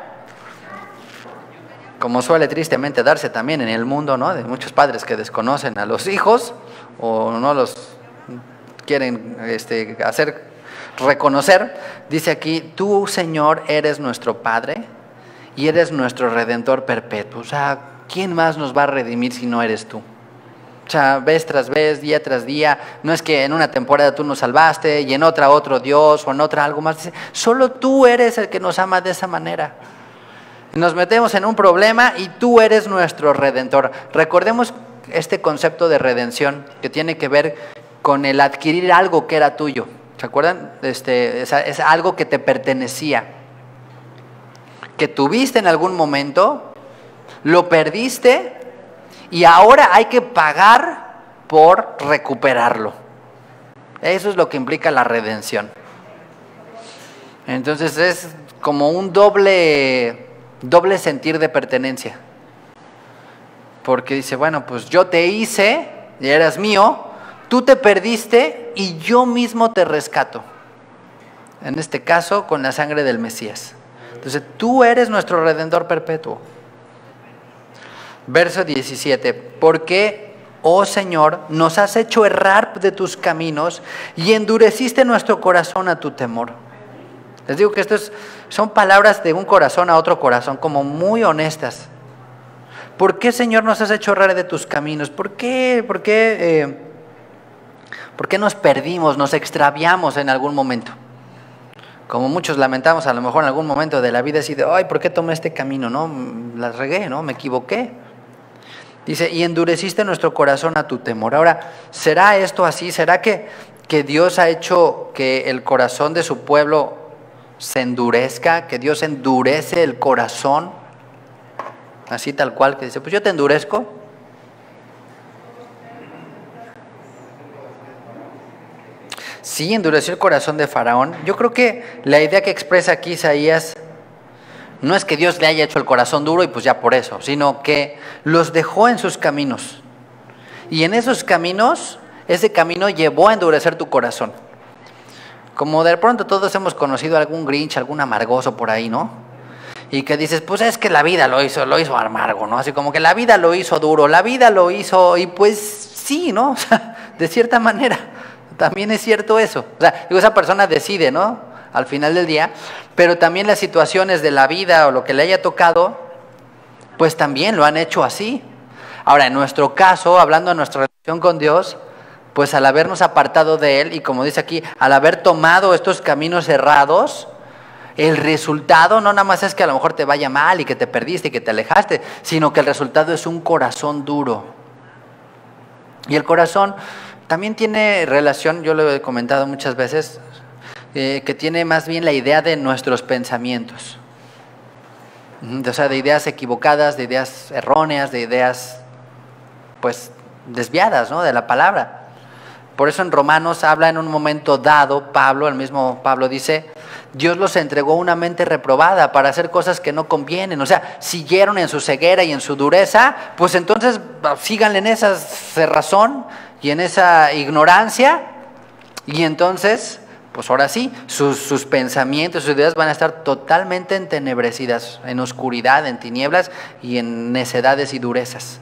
como suele tristemente darse también en el mundo, ¿no? De muchos padres que desconocen a los hijos o no los quieren este, hacer reconocer. Dice aquí, tú, Señor, eres nuestro Padre y eres nuestro Redentor perpetuo. O sea, ¿quién más nos va a redimir si no eres tú? O sea, vez tras vez, día tras día, no es que en una temporada tú nos salvaste y en otra otro Dios o en otra algo más. Dice, solo tú eres el que nos ama de esa manera. Nos metemos en un problema y tú eres nuestro Redentor. Recordemos este concepto de redención que tiene que ver con el adquirir algo que era tuyo. ¿Se acuerdan? Este, es, es algo que te pertenecía. que tuviste en algún momento, lo perdiste y ahora hay que pagar por recuperarlo. Eso es lo que implica la redención. Entonces es como un doble, doble sentir de pertenencia. Porque dice, bueno, pues yo te hice, y eras mío, tú te perdiste y yo mismo te rescato. En este caso, con la sangre del Mesías. Entonces, tú eres nuestro Redentor perpetuo. Verso diecisiete. Porque, oh Señor, nos has hecho errar de tus caminos y endureciste nuestro corazón a tu temor. Les digo que estas son palabras de un corazón a otro corazón, como muy honestas. ¿Por qué, Señor, nos has hecho errar de tus caminos? ¿Por qué, por qué, eh, por qué nos perdimos, nos extraviamos en algún momento? Como muchos lamentamos a lo mejor en algún momento de la vida, así de, ay, ¿por qué tomé este camino? No, la regué, ¿no? Me equivoqué. Dice, y endureciste nuestro corazón a tu temor. Ahora, ¿será esto así? ¿Será que, que Dios ha hecho que el corazón de su pueblo se endurezca? ¿Que Dios endurece el corazón? Así tal cual, que dice, pues yo te endurezco. Sí, endureció el corazón de Faraón. Yo creo que la idea que expresa aquí Isaías no es que Dios le haya hecho el corazón duro y pues ya por eso, sino que los dejó en sus caminos. Y en esos caminos, ese camino llevó a endurecer tu corazón. Como de pronto todos hemos conocido algún Grinch, algún amargoso por ahí, ¿no? Y que dices, pues es que la vida lo hizo, lo hizo amargo, ¿no? Así como que la vida lo hizo duro, la vida lo hizo, y pues sí, ¿no? O sea, de cierta manera, también es cierto eso. O sea, digo, esa persona decide, ¿no? Al final del día, pero también las situaciones de la vida o lo que le haya tocado, pues también lo han hecho así. Ahora, en nuestro caso, hablando de nuestra relación con Dios, pues al habernos apartado de Él, y como dice aquí, al haber tomado estos caminos errados, el resultado no nada más es que a lo mejor te vaya mal y que te perdiste y que te alejaste, sino que el resultado es un corazón duro. Y el corazón también tiene relación, yo lo he comentado muchas veces, eh, que tiene más bien la idea de nuestros pensamientos. O sea, de ideas equivocadas, de ideas erróneas, de ideas pues desviadas, ¿no? De la palabra. Por eso en Romanos habla en un momento dado, Pablo, el mismo Pablo dice, Dios los entregó una mente reprobada para hacer cosas que no convienen. O sea, siguieron en su ceguera y en su dureza, pues entonces síganle en esa cerrazón y en esa ignorancia. Y entonces, pues ahora sí, sus, sus pensamientos, sus ideas van a estar totalmente entenebrecidas, en oscuridad, en tinieblas y en necedades y durezas.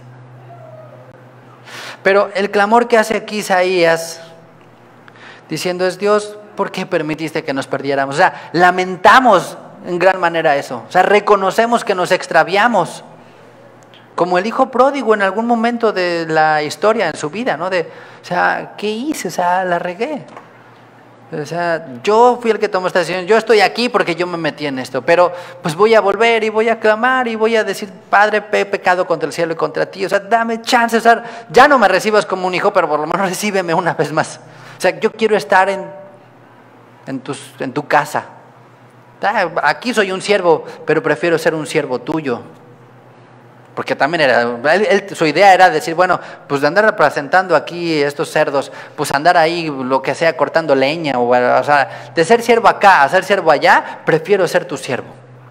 Pero el clamor que hace aquí Isaías, diciendo es Dios, ¿por qué permitiste que nos perdiéramos? O sea, lamentamos en gran manera eso. O sea, reconocemos que nos extraviamos. Como el hijo pródigo en algún momento de la historia en su vida, ¿no? De, o sea, ¿qué hice? O sea, la regué. O sea, yo fui el que tomó esta decisión, yo estoy aquí porque yo me metí en esto, pero pues voy a volver y voy a clamar y voy a decir, Padre, he pecado contra el cielo y contra ti, o sea, dame chance, o sea, ya no me recibas como un hijo, pero por lo menos recíbeme una vez más. O sea, yo quiero estar en, en, tus, en tu casa. Aquí soy un siervo, pero prefiero ser un siervo tuyo. Porque también era, él, él, su idea era decir, bueno, pues de andar representando aquí estos cerdos, pues andar ahí lo que sea cortando leña, o, o sea, de ser siervo acá a ser siervo allá, prefiero ser tu siervo.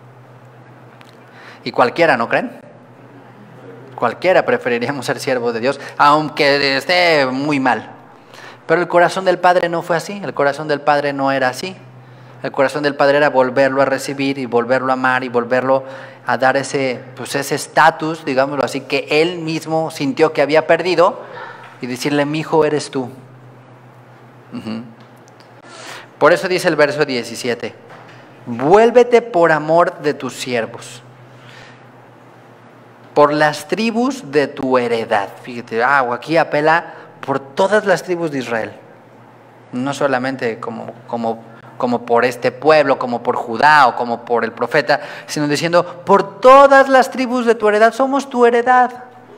Y cualquiera, ¿no creen? Cualquiera preferiríamos ser siervos de Dios, aunque esté muy mal. Pero el corazón del Padre no fue así, el corazón del Padre no era así. El corazón del Padre era volverlo a recibir y volverlo a amar y volverlo a dar ese pues ese estatus, digámoslo así, que él mismo sintió que había perdido y decirle, mi hijo eres tú. Uh-huh. Por eso dice el verso diecisiete, vuélvete por amor de tus siervos, por las tribus de tu heredad. Fíjate, ah, aquí apela por todas las tribus de Israel, no solamente como... como como por este pueblo, como por Judá o como por el profeta, sino diciendo, por todas las tribus de tu heredad, somos tu heredad.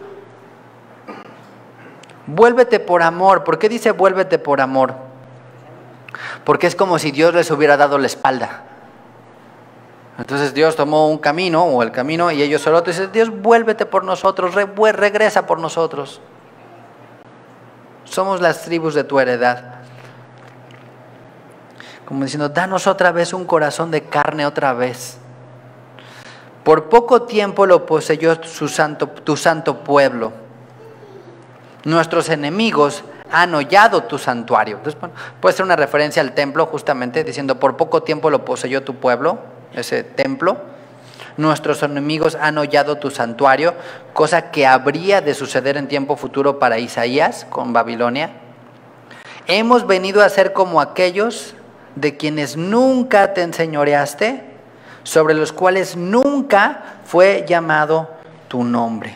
Vuélvete por amor. ¿Por qué dice vuélvete por amor? Porque es como si Dios les hubiera dado la espalda. Entonces Dios tomó un camino, o el camino, y ellos solo dicen, Dios, vuélvete por nosotros, re, regresa por nosotros. Somos las tribus de tu heredad. Como diciendo, danos otra vez un corazón de carne otra vez. Por poco tiempo lo poseyó su santo, tu santo pueblo. Nuestros enemigos han hollado tu santuario. Entonces, bueno, puede ser una referencia al templo, justamente, diciendo, por poco tiempo lo poseyó tu pueblo, ese templo. Nuestros enemigos han hollado tu santuario, cosa que habría de suceder en tiempo futuro para Isaías con Babilonia. Hemos venido a ser como aquellos de quienes nunca te enseñoreaste, sobre los cuales nunca fue llamado tu nombre.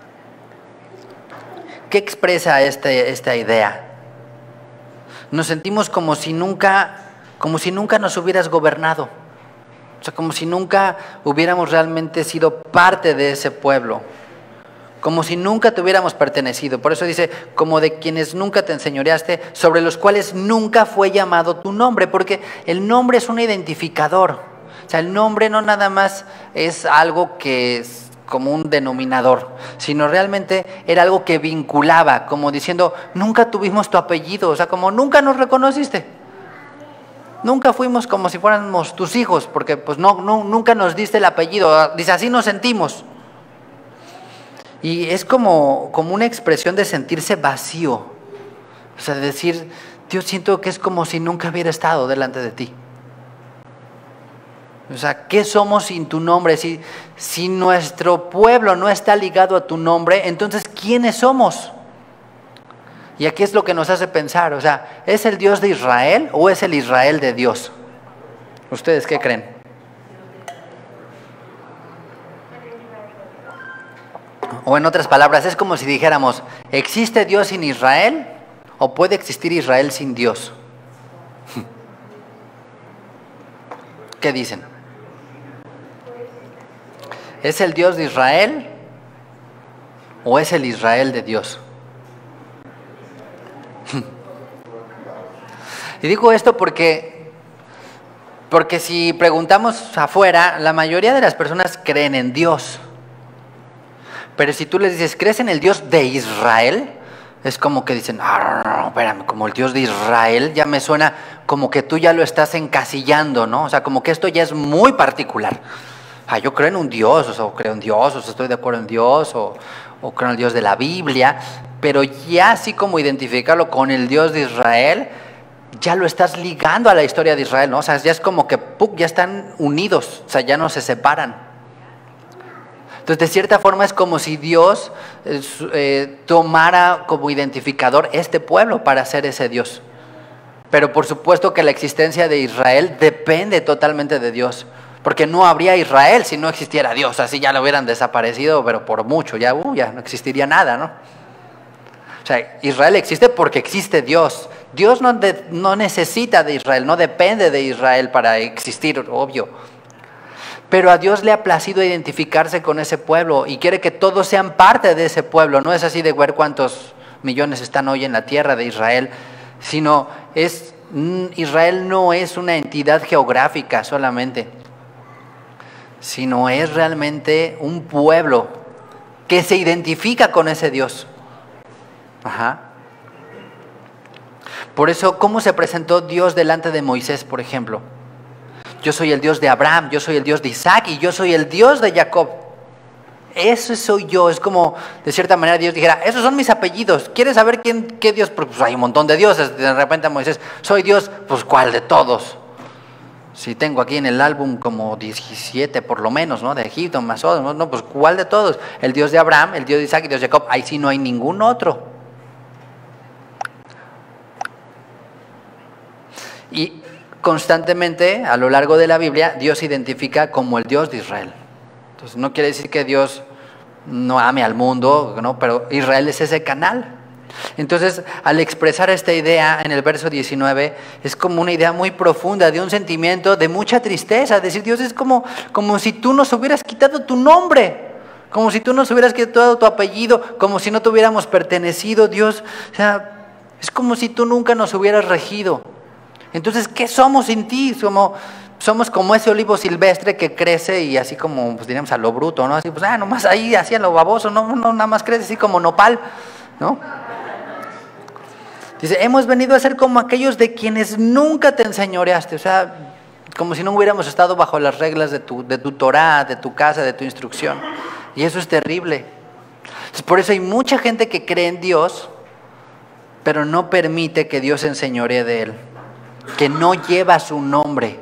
¿Qué expresa este, esta idea? Nos sentimos como si nunca, como si nunca nos hubieras gobernado. O sea, como si nunca hubiéramos realmente sido parte de ese pueblo. Como si nunca te hubiéramos pertenecido. Por eso dice, como de quienes nunca te enseñoreaste, sobre los cuales nunca fue llamado tu nombre. Porque el nombre es un identificador. O sea, el nombre no nada más es algo que es como un denominador, sino realmente era algo que vinculaba, como diciendo, nunca tuvimos tu apellido, o sea, como nunca nos reconociste. Nunca fuimos como si fuéramos tus hijos, porque pues no, no, nunca nos diste el apellido, dice, así nos sentimos. Y es como, como una expresión de sentirse vacío, o sea, de decir, Dios, siento que es como si nunca hubiera estado delante de ti. O sea, ¿qué somos sin tu nombre? Si, si nuestro pueblo no está ligado a tu nombre, entonces, ¿quiénes somos? Y aquí es lo que nos hace pensar, o sea, ¿es el Dios de Israel o es el Israel de Dios? ¿Ustedes qué creen? O en otras palabras, es como si dijéramos, ¿existe Dios sin Israel o puede existir Israel sin Dios? ¿Qué dicen? ¿Es el Dios de Israel o es el Israel de Dios? Y digo esto porque, porque si preguntamos afuera, la mayoría de las personas creen en Dios. Pero si tú les dices, ¿crees en el Dios de Israel? Es como que dicen, ah, no, no, espérame, como el Dios de Israel, ya me suena como que tú ya lo estás encasillando, ¿no? O sea, como que esto ya es muy particular. Ah, yo creo en un Dios, o sea, o creo en Dios, o sea, estoy de acuerdo en Dios, o, o creo en el Dios de la Biblia, pero ya así como identificarlo con el Dios de Israel, ya lo estás ligando a la historia de Israel, ¿no? O sea, ya es como que ¡puc!, ya están unidos, o sea, ya no se separan. Entonces, de cierta forma es como si Dios eh, eh, tomara como identificador este pueblo para ser ese Dios. Pero por supuesto que la existencia de Israel depende totalmente de Dios. Porque no habría Israel si no existiera Dios. Así ya lo hubieran desaparecido, pero por mucho, ya, uh, ya no existiría nada, ¿no? O sea, Israel existe porque existe Dios. Dios no, de, no necesita de Israel, no depende de Israel para existir, obvio. Pero a Dios le ha placido identificarse con ese pueblo y quiere que todos sean parte de ese pueblo. No es así de ver cuántos millones están hoy en la tierra de Israel, sino es, Israel no es una entidad geográfica solamente, sino es realmente un pueblo que se identifica con ese Dios. Ajá. Por eso, ¿cómo se presentó Dios delante de Moisés, por ejemplo? Yo soy el Dios de Abraham, yo soy el Dios de Isaac y yo soy el Dios de Jacob. Ese soy yo. Es como, de cierta manera, Dios dijera, esos son mis apellidos. ¿Quieres saber quién, qué Dios? Pues hay un montón de dioses. De repente Moisés, soy Dios, pues ¿cuál de todos? Si tengo aquí en el álbum como diecisiete por lo menos, ¿no? De Egipto, más otros, ¿no? Pues ¿cuál de todos? El Dios de Abraham, el Dios de Isaac y Dios de Jacob. Ahí sí no hay ningún otro. Y constantemente, a lo largo de la Biblia, Dios se identifica como el Dios de Israel. Entonces, no quiere decir que Dios no ame al mundo, ¿no? Pero Israel es ese canal. Entonces, al expresar esta idea en el verso diecinueve, es como una idea muy profunda de un sentimiento de mucha tristeza. Decir, Dios, es como, como si tú nos hubieras quitado tu nombre, como si tú nos hubieras quitado tu apellido, como si no te hubiéramos pertenecido, Dios. O sea, es como si tú nunca nos hubieras regido. Entonces, ¿qué somos sin ti? Como, somos como ese olivo silvestre que crece y así como, pues diríamos a lo bruto, ¿no? Así, pues, ah, nomás ahí, así a lo baboso, no, no, nada más crece así como nopal, ¿no? Dice, hemos venido a ser como aquellos de quienes nunca te enseñoreaste, o sea, como si no hubiéramos estado bajo las reglas de tu, de tu Torá, de tu casa, de tu instrucción. Y eso es terrible. Entonces, por eso hay mucha gente que cree en Dios, pero no permite que Dios se enseñoree de él, que no lleva su nombre.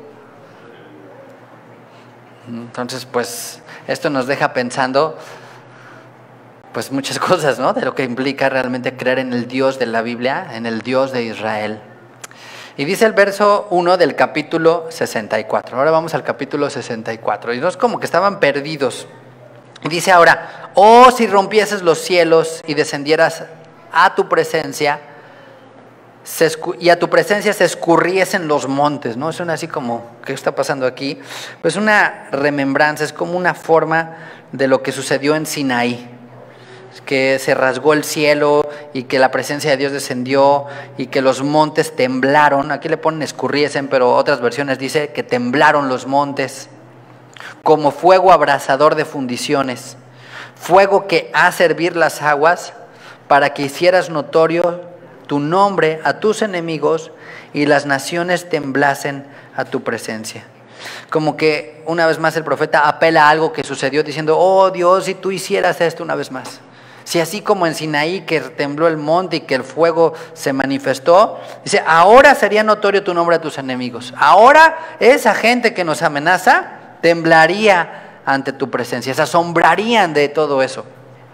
Entonces, pues, esto nos deja pensando, pues, muchas cosas, ¿no? De lo que implica realmente creer en el Dios de la Biblia, en el Dios de Israel. Y dice el verso uno del capítulo sesenta y cuatro. Ahora vamos al capítulo sesenta y cuatro. Y no es como que estaban perdidos. Y dice ahora, oh, si rompieses los cielos y descendieras a tu presencia, se escu- y a tu presencia se escurriesen los montes, ¿no? Es una así como, ¿qué está pasando aquí? Pues una remembranza, es como una forma de lo que sucedió en Sinaí, que se rasgó el cielo y que la presencia de Dios descendió y que los montes temblaron. Aquí le ponen escurriesen, pero otras versiones dice que temblaron los montes, como fuego abrasador de fundiciones, fuego que hace hervir las aguas, para que hicieras notorio tu nombre a tus enemigos y las naciones temblasen a tu presencia. Como que una vez más el profeta apela a algo que sucedió diciendo, oh Dios, si tú hicieras esto una vez más. Si así como en Sinaí que tembló el monte y que el fuego se manifestó, dice, ahora sería notorio tu nombre a tus enemigos. Ahora esa gente que nos amenaza temblaría ante tu presencia, se asombrarían de todo eso.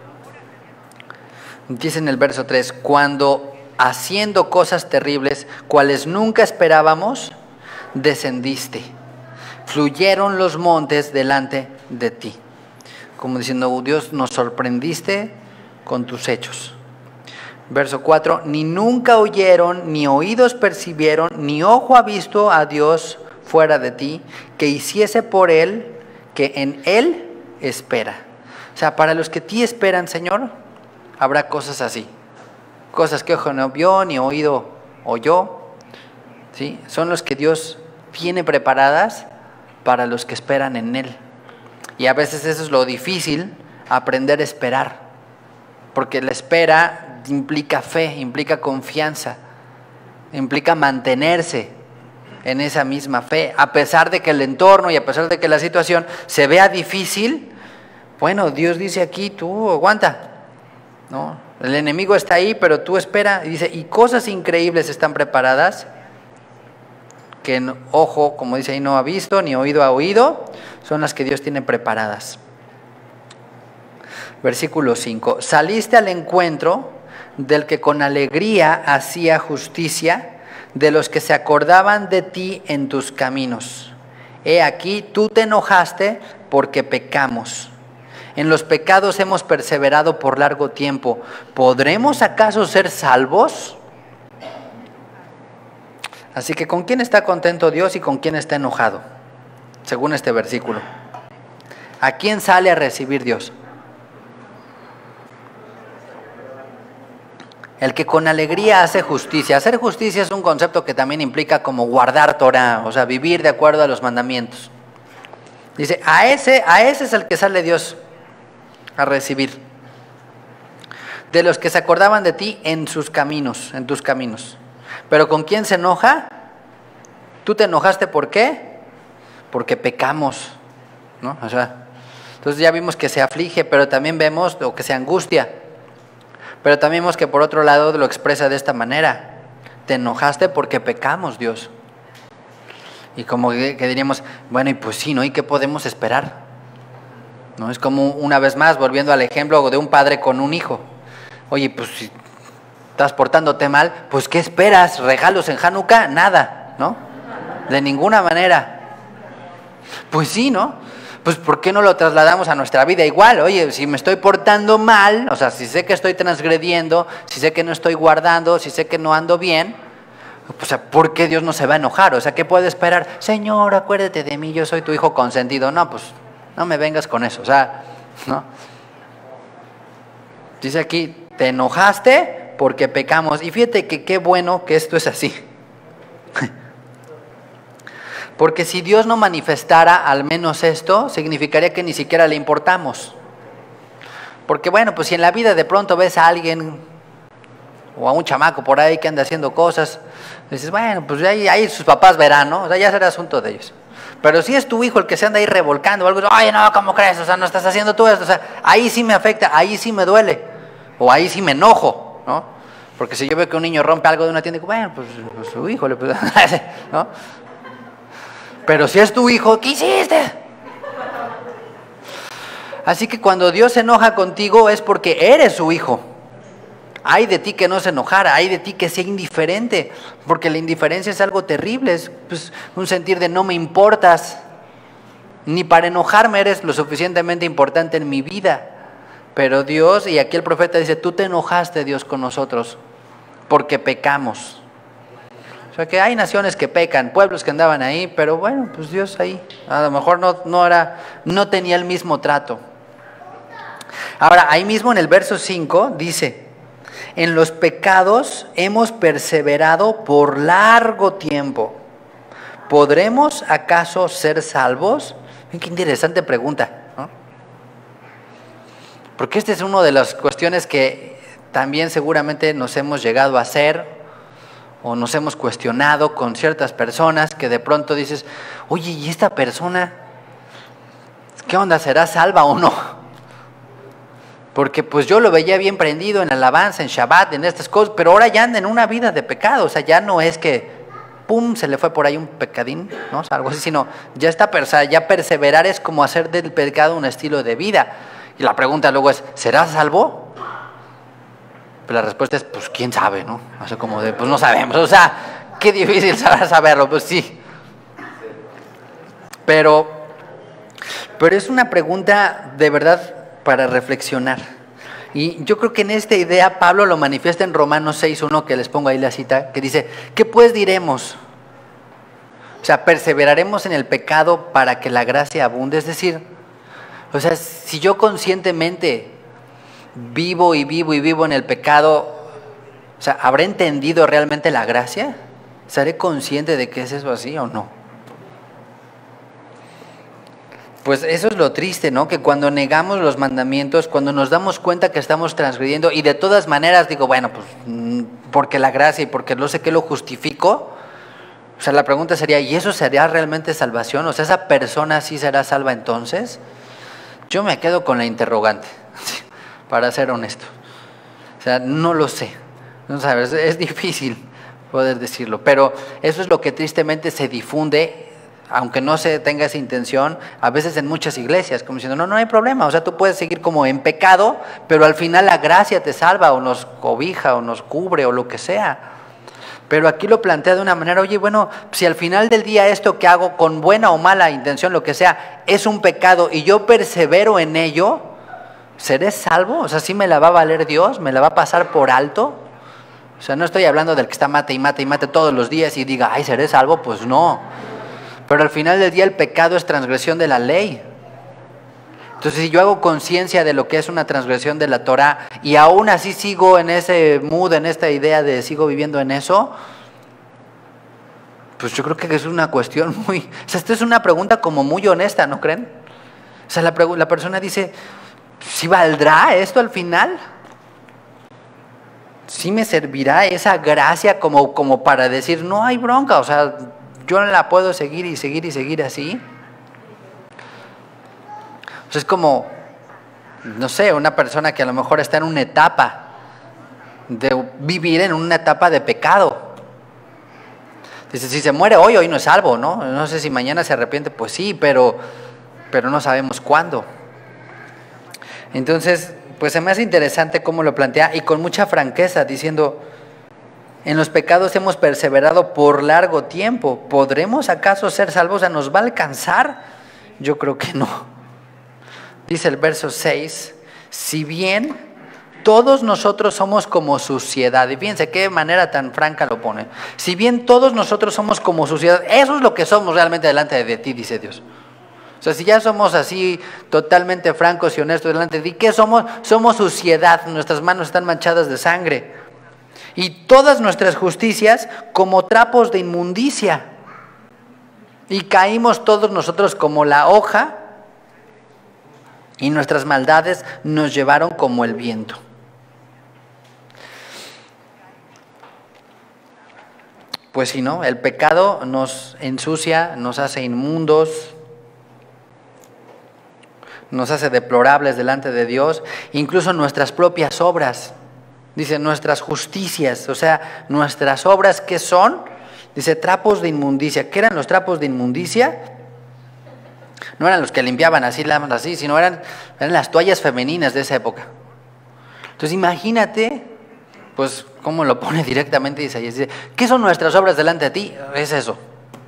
Dice en el verso tres, cuando haciendo cosas terribles, cuales nunca esperábamos, descendiste. Fluyeron los montes delante de ti. Como diciendo, oh, Dios, nos sorprendiste con tus hechos. Verso cuatro, ni nunca oyeron, ni oídos percibieron, ni ojo ha visto a Dios fuera de ti, que hiciese por él, que en él espera. O sea, para los que ti esperan, Señor, habrá cosas así. Cosas que ojo no vio, ni oído oyó, ¿sí? Son los que Dios tiene preparadas para los que esperan en él. Y a veces eso es lo difícil, aprender a esperar. Porque la espera implica fe, implica confianza, implica mantenerse en esa misma fe. A pesar de que el entorno y a pesar de que la situación se vea difícil, bueno, Dios dice aquí, tú aguanta, ¿no? El enemigo está ahí, pero tú espera. Y dice, y cosas increíbles están preparadas, que ojo, como dice ahí, no ha visto, ni oído ha oído, son las que Dios tiene preparadas. Versículo cinco, saliste al encuentro del que con alegría hacía justicia, de los que se acordaban de ti en tus caminos. He aquí, tú te enojaste porque pecamos. En los pecados hemos perseverado por largo tiempo. ¿Podremos acaso ser salvos? Así que ¿con quién está contento Dios y con quién está enojado? Según este versículo. ¿A quién sale a recibir Dios? El que con alegría hace justicia. Hacer justicia es un concepto que también implica como guardar Torah, o sea, vivir de acuerdo a los mandamientos. Dice, a ese, a ese es el que sale Dios a recibir. De los que se acordaban de ti en sus caminos, en tus caminos. Pero ¿con quién se enoja? ¿Tú te enojaste por qué? Porque pecamos, ¿no? O sea, entonces ya vimos que se aflige, pero también vemos o que se angustia. Pero también vemos que por otro lado lo expresa de esta manera. Te enojaste porque pecamos, Dios. Y como que, que diríamos, bueno, y pues sí, ¿no? ¿Y qué podemos esperar? ¿No? Es como una vez más, volviendo al ejemplo de un padre con un hijo. Oye, pues si estás portándote mal, pues ¿qué esperas? ¿Regalos en Hanukkah? Nada, ¿no? De ninguna manera. Pues sí, ¿no? Pues ¿por qué no lo trasladamos a nuestra vida igual? Oye, si me estoy portando mal, o sea, si sé que estoy transgrediendo, si sé que no estoy guardando, si sé que no ando bien, pues ¿por qué Dios no se va a enojar? O sea, ¿qué puede esperar? Señor, acuérdate de mí, yo soy tu hijo consentido. No, pues no me vengas con eso, o sea, ¿no? Dice aquí, te enojaste porque pecamos. Y fíjate que qué bueno que esto es así. Porque si Dios no manifestara al menos esto, significaría que ni siquiera le importamos. Porque bueno, pues si en la vida de pronto ves a alguien o a un chamaco por ahí que anda haciendo cosas, dices, bueno, pues ahí, ahí sus papás verán, ¿no? O sea, ya será asunto de ellos. Pero si es tu hijo el que se anda ahí revolcando o algo, oye, no, ¿cómo crees? O sea, no estás haciendo tú esto. O sea, ahí sí me afecta, ahí sí me duele. O ahí sí me enojo, ¿no? Porque si yo veo que un niño rompe algo de una tienda, digo, bueno, pues, pues su hijo le puede... ¿no? Pero si es tu hijo, ¿qué hiciste? Así que cuando Dios se enoja contigo es porque eres su hijo. Ay de ti que no se enojara, ay de ti que sea indiferente, porque la indiferencia es algo terrible, es pues, un sentir de no me importas, ni para enojarme eres lo suficientemente importante en mi vida. Pero Dios, y aquí el profeta dice, tú te enojaste, Dios, con nosotros, porque pecamos. O sea que hay naciones que pecan, pueblos que andaban ahí, pero bueno, pues Dios ahí, a lo mejor no, no, era, no tenía el mismo trato. Ahora, ahí mismo en el verso cinco dice, en los pecados hemos perseverado por largo tiempo. ¿Podremos acaso ser salvos? Qué interesante pregunta, ¿no? Porque esta es una de las cuestiones que también seguramente nos hemos llegado a hacer o nos hemos cuestionado con ciertas personas que de pronto dices, oye, ¿y esta persona qué onda? ¿Será salva o no? Porque pues yo lo veía bien prendido en alabanza, en Shabbat, en estas cosas, pero ahora ya anda en una vida de pecado. O sea, ya no es que, pum, se le fue por ahí un pecadín, ¿no? O sea, algo así, sino ya está, o sea, ya perseverar es como hacer del pecado un estilo de vida. Y la pregunta luego es, ¿será salvo? Pues la respuesta es, pues quién sabe, ¿no? O sea, como de, pues no sabemos. O sea, qué difícil saberlo, pues sí. Pero, pero es una pregunta de verdad para reflexionar. Y yo creo que en esta idea Pablo lo manifiesta en Romanos seis uno, que les pongo ahí la cita, que dice, ¿qué pues diremos? O sea, perseveraremos en el pecado para que la gracia abunde. Es decir, o sea, si yo conscientemente vivo y vivo y vivo en el pecado, o sea, ¿habré entendido realmente la gracia? ¿Seré consciente de que es eso así o no? Pues eso es lo triste, ¿no? Que cuando negamos los mandamientos, cuando nos damos cuenta que estamos transgrediendo y de todas maneras digo, bueno, pues porque la gracia y porque no sé qué lo justifico, o sea, la pregunta sería, ¿y eso sería realmente salvación? O sea, ¿esa persona sí será salva entonces? Yo me quedo con la interrogante, para ser honesto. O sea, no lo sé, no sabes, es difícil poder decirlo, pero eso es lo que tristemente se difunde, aunque no se tenga esa intención, a veces en muchas iglesias, como diciendo, no, no hay problema, o sea, tú puedes seguir como en pecado, pero al final la gracia te salva, o nos cobija, o nos cubre, o lo que sea. Pero aquí lo plantea de una manera, oye, bueno, si al final del día esto que hago con buena o mala intención, lo que sea, es un pecado, y yo persevero en ello, ¿seré salvo? O sea, ¿sí me la va a valer Dios? ¿Me la va a pasar por alto? O sea, no estoy hablando del que está mate y mate y mate todos los días y diga, ay, ¿seré salvo? Pues no. Pero al final del día el pecado es transgresión de la ley. Entonces, si yo hago conciencia de lo que es una transgresión de la Torah y aún así sigo en ese mood, en esta idea de sigo viviendo en eso, pues yo creo que es una cuestión muy... O sea, esto es una pregunta como muy honesta, ¿no creen? O sea, la, la persona dice, ¿sí valdrá esto al final? ¿Sí me servirá esa gracia como, como para decir, no hay bronca, o sea... yo no la puedo seguir y seguir y seguir así? O sea, es como, no sé, una persona que a lo mejor está en una etapa de vivir en una etapa de pecado. Dice, si se muere hoy, hoy no es salvo, ¿no? No sé si mañana se arrepiente, pues sí, pero, pero no sabemos cuándo. Entonces, pues se me hace interesante cómo lo plantea y con mucha franqueza, diciendo, en los pecados hemos perseverado por largo tiempo. ¿Podremos acaso ser salvos? O sea, ¿nos va a alcanzar? Yo creo que no. Dice el verso seis, si bien todos nosotros somos como suciedad, y fíjense qué manera tan franca lo pone, si bien todos nosotros somos como suciedad, eso es lo que somos realmente delante de ti, dice Dios. O sea, si ya somos así totalmente francos y honestos delante de ti, ¿qué somos? Somos suciedad, nuestras manos están manchadas de sangre. Y todas nuestras justicias como trapos de inmundicia. Y caímos todos nosotros como la hoja, y nuestras maldades nos llevaron como el viento. Pues sí, ¿no? El pecado nos ensucia, nos hace inmundos, nos hace deplorables delante de Dios, incluso nuestras propias obras. Dice, nuestras justicias, o sea, nuestras obras, ¿qué son? Dice, trapos de inmundicia. ¿Qué eran los trapos de inmundicia? No eran los que limpiaban así, así, sino eran, eran las toallas femeninas de esa época. Entonces imagínate, pues, cómo lo pone directamente Isaías. Dice, ¿qué son nuestras obras delante de ti? Es eso.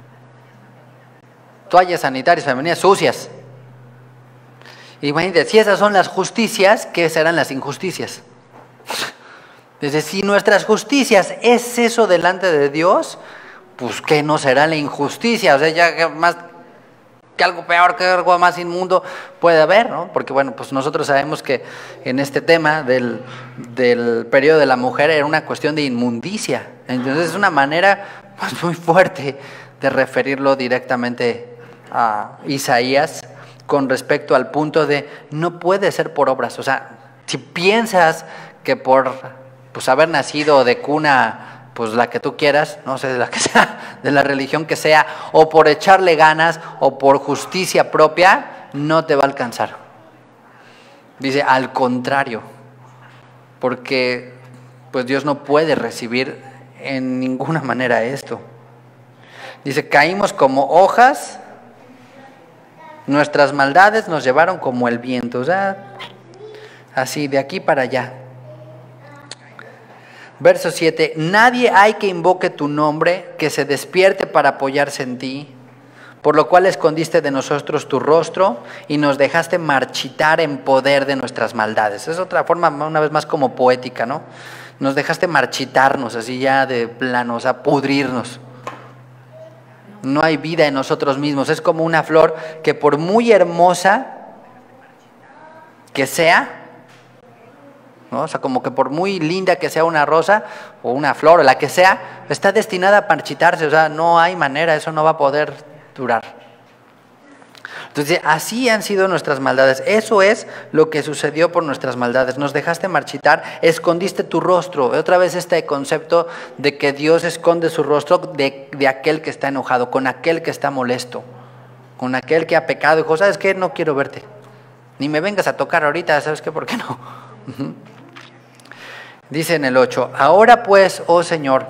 Toallas sanitarias femeninas sucias. Y imagínate, si esas son las justicias, ¿qué serán las injusticias? Dice, si nuestras justicias es eso delante de Dios, pues ¿qué no será la injusticia? O sea, ya más que algo peor, que algo más inmundo puede haber, ¿no? Porque bueno, pues nosotros sabemos que en este tema del, del periodo de la mujer era una cuestión de inmundicia. Entonces es una manera pues, muy fuerte de referirlo directamente a Isaías con respecto al punto de no puede ser por obras. O sea, si piensas que por pues haber nacido de cuna, pues la que tú quieras, no sé, de la que sea, de la religión que sea, o por echarle ganas, o por justicia propia, no te va a alcanzar. Dice, al contrario, porque pues Dios no puede recibir en ninguna manera esto. Dice, caímos como hojas, nuestras maldades nos llevaron como el viento, o sea, así de aquí para allá. Verso siete, nadie hay que invoque tu nombre, que se despierte para apoyarse en ti, por lo cual escondiste de nosotros tu rostro y nos dejaste marchitar en poder de nuestras maldades. Es otra forma, una vez más, como poética, ¿no? Nos dejaste marchitarnos, así ya de plano, o sea, pudrirnos. No hay vida en nosotros mismos, es como una flor que por muy hermosa que sea, ¿no? O sea, como que por muy linda que sea una rosa o una flor o la que sea, está destinada a marchitarse, o sea, no hay manera, eso no va a poder durar. Entonces, así han sido nuestras maldades, eso es lo que sucedió por nuestras maldades, nos dejaste marchitar, escondiste tu rostro. Otra vez este concepto de que Dios esconde su rostro de, de aquel que está enojado, con aquel que está molesto, con aquel que ha pecado y dijo, ¿sabes qué? No quiero verte, ni me vengas a tocar ahorita, ¿sabes qué? ¿Por qué no? Uh-huh. Dice en el ocho, ahora pues, oh Señor,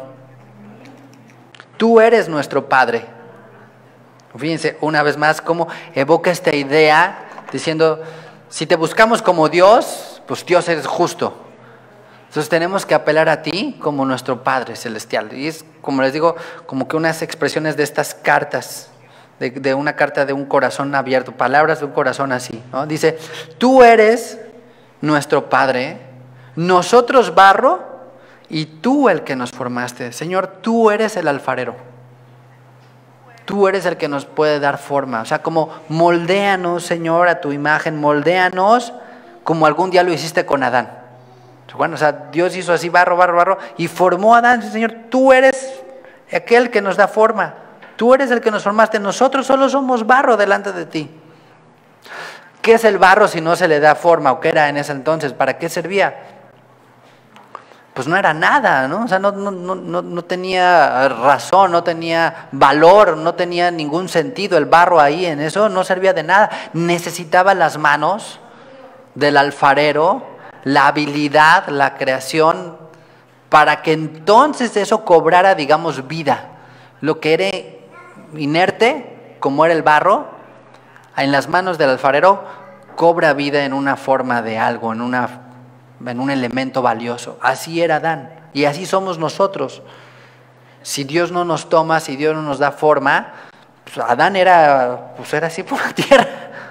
tú eres nuestro Padre. Fíjense una vez más cómo evoca esta idea diciendo, si te buscamos como Dios, pues Dios es justo. Entonces tenemos que apelar a ti como nuestro Padre Celestial. Y es, como les digo, como que unas expresiones de estas cartas, de, de una carta de un corazón abierto, palabras de un corazón así, ¿no? Dice, tú eres nuestro Padre, nosotros barro y tú el que nos formaste. Señor, tú eres el alfarero. Tú eres el que nos puede dar forma. O sea, como moldéanos, Señor, a tu imagen, moldéanos como algún día lo hiciste con Adán. Bueno, o sea, Dios hizo así barro, barro, barro y formó a Adán. Señor, tú eres aquel que nos da forma. Tú eres el que nos formaste. Nosotros solo somos barro delante de ti. ¿Qué es el barro si no se le da forma? ¿O qué era en ese entonces? ¿Para qué servía? Pues no era nada, ¿no? O sea, no, no, no, no tenía razón, no tenía valor, no tenía ningún sentido el barro ahí en eso, no servía de nada. Necesitaba las manos del alfarero, la habilidad, la creación, para que entonces eso cobrara, digamos, vida. Lo que era inerte, como era el barro, en las manos del alfarero, cobra vida en una forma de algo, en una en un elemento valioso. Así era Adán y así somos nosotros. Si Dios no nos toma, si Dios no nos da forma, pues Adán era, pues era así pura tierra.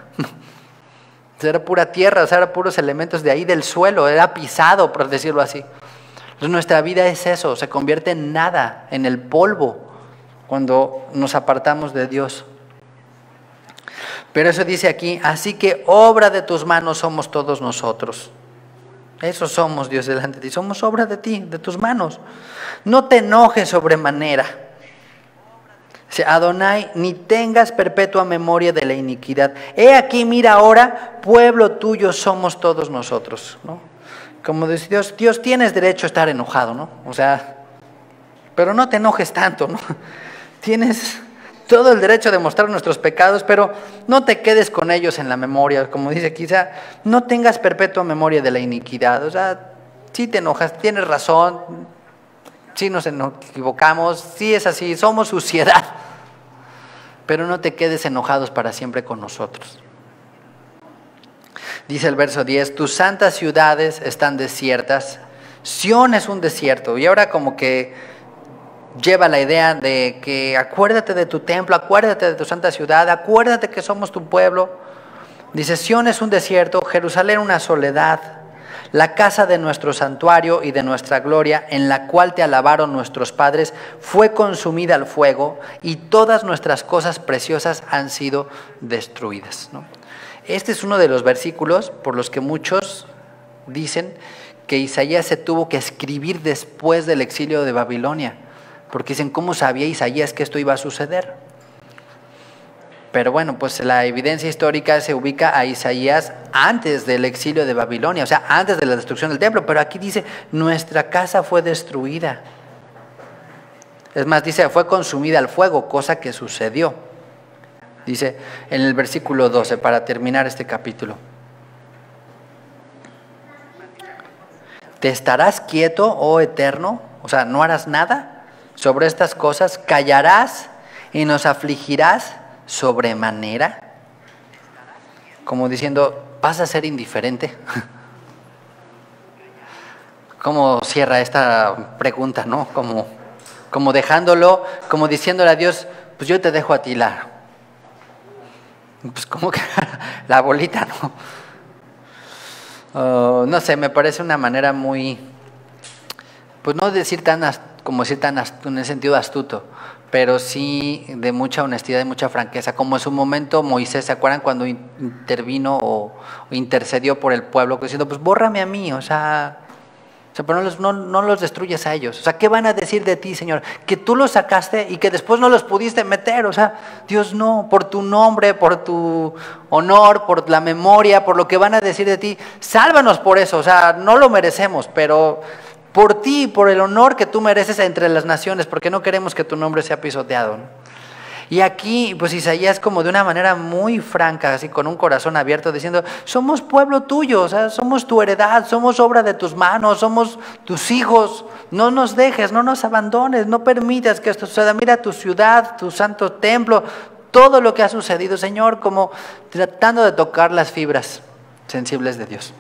Era pura tierra, o sea, eran puros elementos de ahí del suelo, era pisado, por decirlo así. Entonces nuestra vida es eso, se convierte en nada, en el polvo, cuando nos apartamos de Dios. Pero eso dice aquí, así que obra de tus manos somos todos nosotros. Eso somos, Dios, delante de ti. Somos obra de ti, de tus manos. No te enojes sobremanera. Dice, Adonai, ni tengas perpetua memoria de la iniquidad. He aquí, mira ahora, pueblo tuyo somos todos nosotros, ¿no? Como dice Dios, Dios, tienes derecho a estar enojado, ¿no? O sea, pero no te enojes tanto, ¿no? Tienes todo el derecho de mostrar nuestros pecados, pero no te quedes con ellos en la memoria. Como dice quizá, no tengas perpetua memoria de la iniquidad. O sea, sí te enojas, tienes razón, sí nos equivocamos, sí es así, somos suciedad. Pero no te quedes enojados para siempre con nosotros. Dice el verso diez, tus santas ciudades están desiertas, Sión es un desierto. Y ahora como que lleva la idea de que acuérdate de tu templo, acuérdate de tu santa ciudad, acuérdate que somos tu pueblo. Dice, Sión es un desierto, Jerusalén una soledad, la casa de nuestro santuario y de nuestra gloria, en la cual te alabaron nuestros padres, fue consumida al fuego y todas nuestras cosas preciosas han sido destruidas, ¿no? Este es uno de los versículos por los que muchos dicen que Isaías se tuvo que escribir después del exilio de Babilonia, porque dicen, ¿cómo sabía Isaías que esto iba a suceder? Pero bueno, pues la evidencia histórica se ubica a Isaías antes del exilio de Babilonia, o sea, antes de la destrucción del templo, pero aquí dice, nuestra casa fue destruida. Es más, dice, fue consumida al fuego, cosa que sucedió. Dice en el versículo doce, para terminar este capítulo. ¿Te estarás quieto, oh Eterno? O sea, ¿no harás nada sobre estas cosas? ¿Callarás y nos afligirás sobremanera? Como diciendo, ¿vas a ser indiferente? ¿Cómo cierra esta pregunta, no? Como, como dejándolo, como diciéndole a Dios, pues yo te dejo a ti la... Pues como que la bolita, ¿no? Uh, no sé, me parece una manera muy, pues no decir tan, como decir tan astuto, en el sentido astuto, pero sí de mucha honestidad y mucha franqueza, como en su momento Moisés, ¿se acuerdan cuando intervino o, o intercedió por el pueblo, diciendo, pues bórrame a mí, o sea... O sea, pero no los, no, no los destruyes a ellos. O sea, ¿qué van a decir de ti, Señor? Que tú los sacaste y que después no los pudiste meter. O sea, Dios, no, por tu nombre, por tu honor, por la memoria, por lo que van a decir de ti, sálvanos por eso. O sea, no lo merecemos, pero por ti, por el honor que tú mereces entre las naciones, porque no queremos que tu nombre sea pisoteado, ¿no? Y aquí, pues Isaías como de una manera muy franca, así con un corazón abierto, diciendo, somos pueblo tuyo, o sea, somos tu heredad, somos obra de tus manos, somos tus hijos, no nos dejes, no nos abandones, no permitas que esto suceda. Mira tu ciudad, tu santo templo, todo lo que ha sucedido, Señor, como tratando de tocar las fibras sensibles de Dios.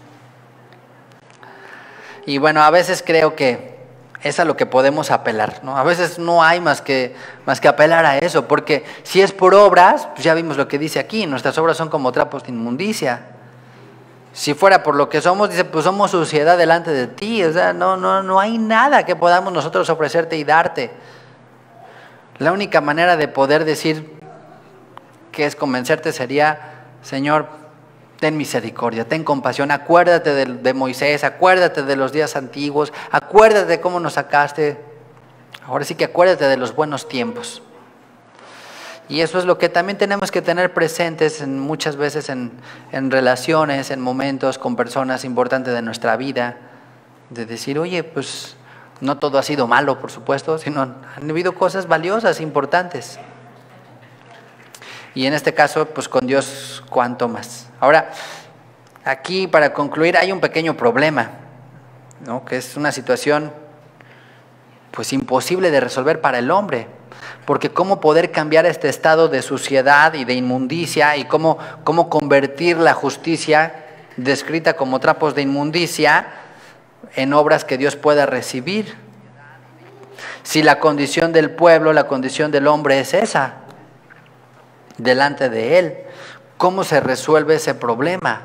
Y bueno, a veces creo que es a lo que podemos apelar, ¿no? A veces no hay más que, más que apelar a eso, porque si es por obras, pues ya vimos lo que dice aquí, nuestras obras son como trapos de inmundicia. Si fuera por lo que somos, dice, pues somos suciedad delante de ti, o sea, no, no, no hay nada que podamos nosotros ofrecerte y darte. La única manera de poder decir que es convencerte sería, Señor, ten misericordia, ten compasión, acuérdate de, de Moisés, acuérdate de los días antiguos, acuérdate de cómo nos sacaste, ahora sí que acuérdate de los buenos tiempos. Y eso es lo que también tenemos que tener presentes en, muchas veces en, en relaciones, en momentos con personas importantes de nuestra vida, de decir, oye, pues no todo ha sido malo, por supuesto, sino han habido cosas valiosas, importantes. Y en este caso, pues con Dios, cuánto más. Ahora, aquí para concluir hay un pequeño problema, ¿no? Que es una situación pues imposible de resolver para el hombre, porque cómo poder cambiar este estado de suciedad y de inmundicia y cómo, cómo convertir la justicia descrita como trapos de inmundicia en obras que Dios pueda recibir. Si la condición del pueblo, la condición del hombre es esa, delante de Él, ¿cómo se resuelve ese problema?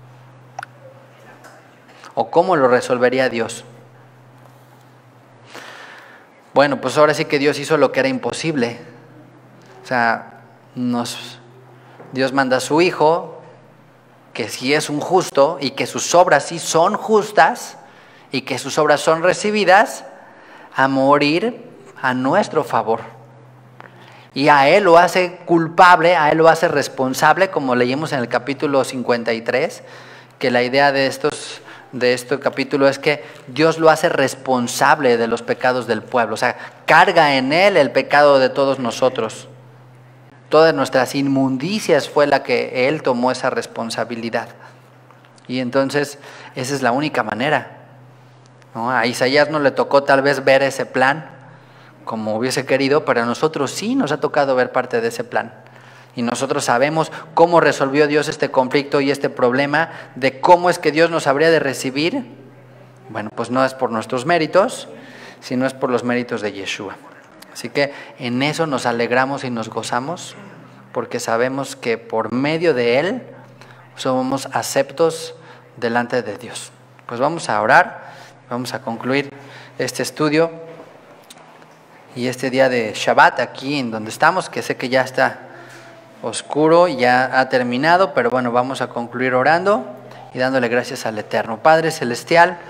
¿O cómo lo resolvería Dios? Bueno, pues ahora sí que Dios hizo lo que era imposible. O sea, nos, Dios manda a su Hijo, que sí es un justo y que sus obras sí son justas y que sus obras son recibidas, a morir a nuestro favor. Y a él lo hace culpable, a él lo hace responsable, como leímos en el capítulo cincuenta y tres, que la idea de, estos, de este capítulo es que Dios lo hace responsable de los pecados del pueblo. O sea, carga en él el pecado de todos nosotros. Todas nuestras inmundicias fue la que él tomó esa responsabilidad. Y entonces esa es la única manera, ¿no? A Isaías no le tocó tal vez ver ese plan como hubiese querido, pero a nosotros sí nos ha tocado ver parte de ese plan. Y nosotros sabemos cómo resolvió Dios este conflicto y este problema, de cómo es que Dios nos habría de recibir. Bueno, pues no es por nuestros méritos, sino es por los méritos de Yeshua. Así que en eso nos alegramos y nos gozamos, porque sabemos que por medio de Él somos aceptos delante de Dios. Pues vamos a orar, vamos a concluir este estudio y este día de Shabbat aquí en donde estamos, que sé que ya está oscuro, ya ha terminado, pero bueno, vamos a concluir orando y dándole gracias al Eterno. Padre Celestial,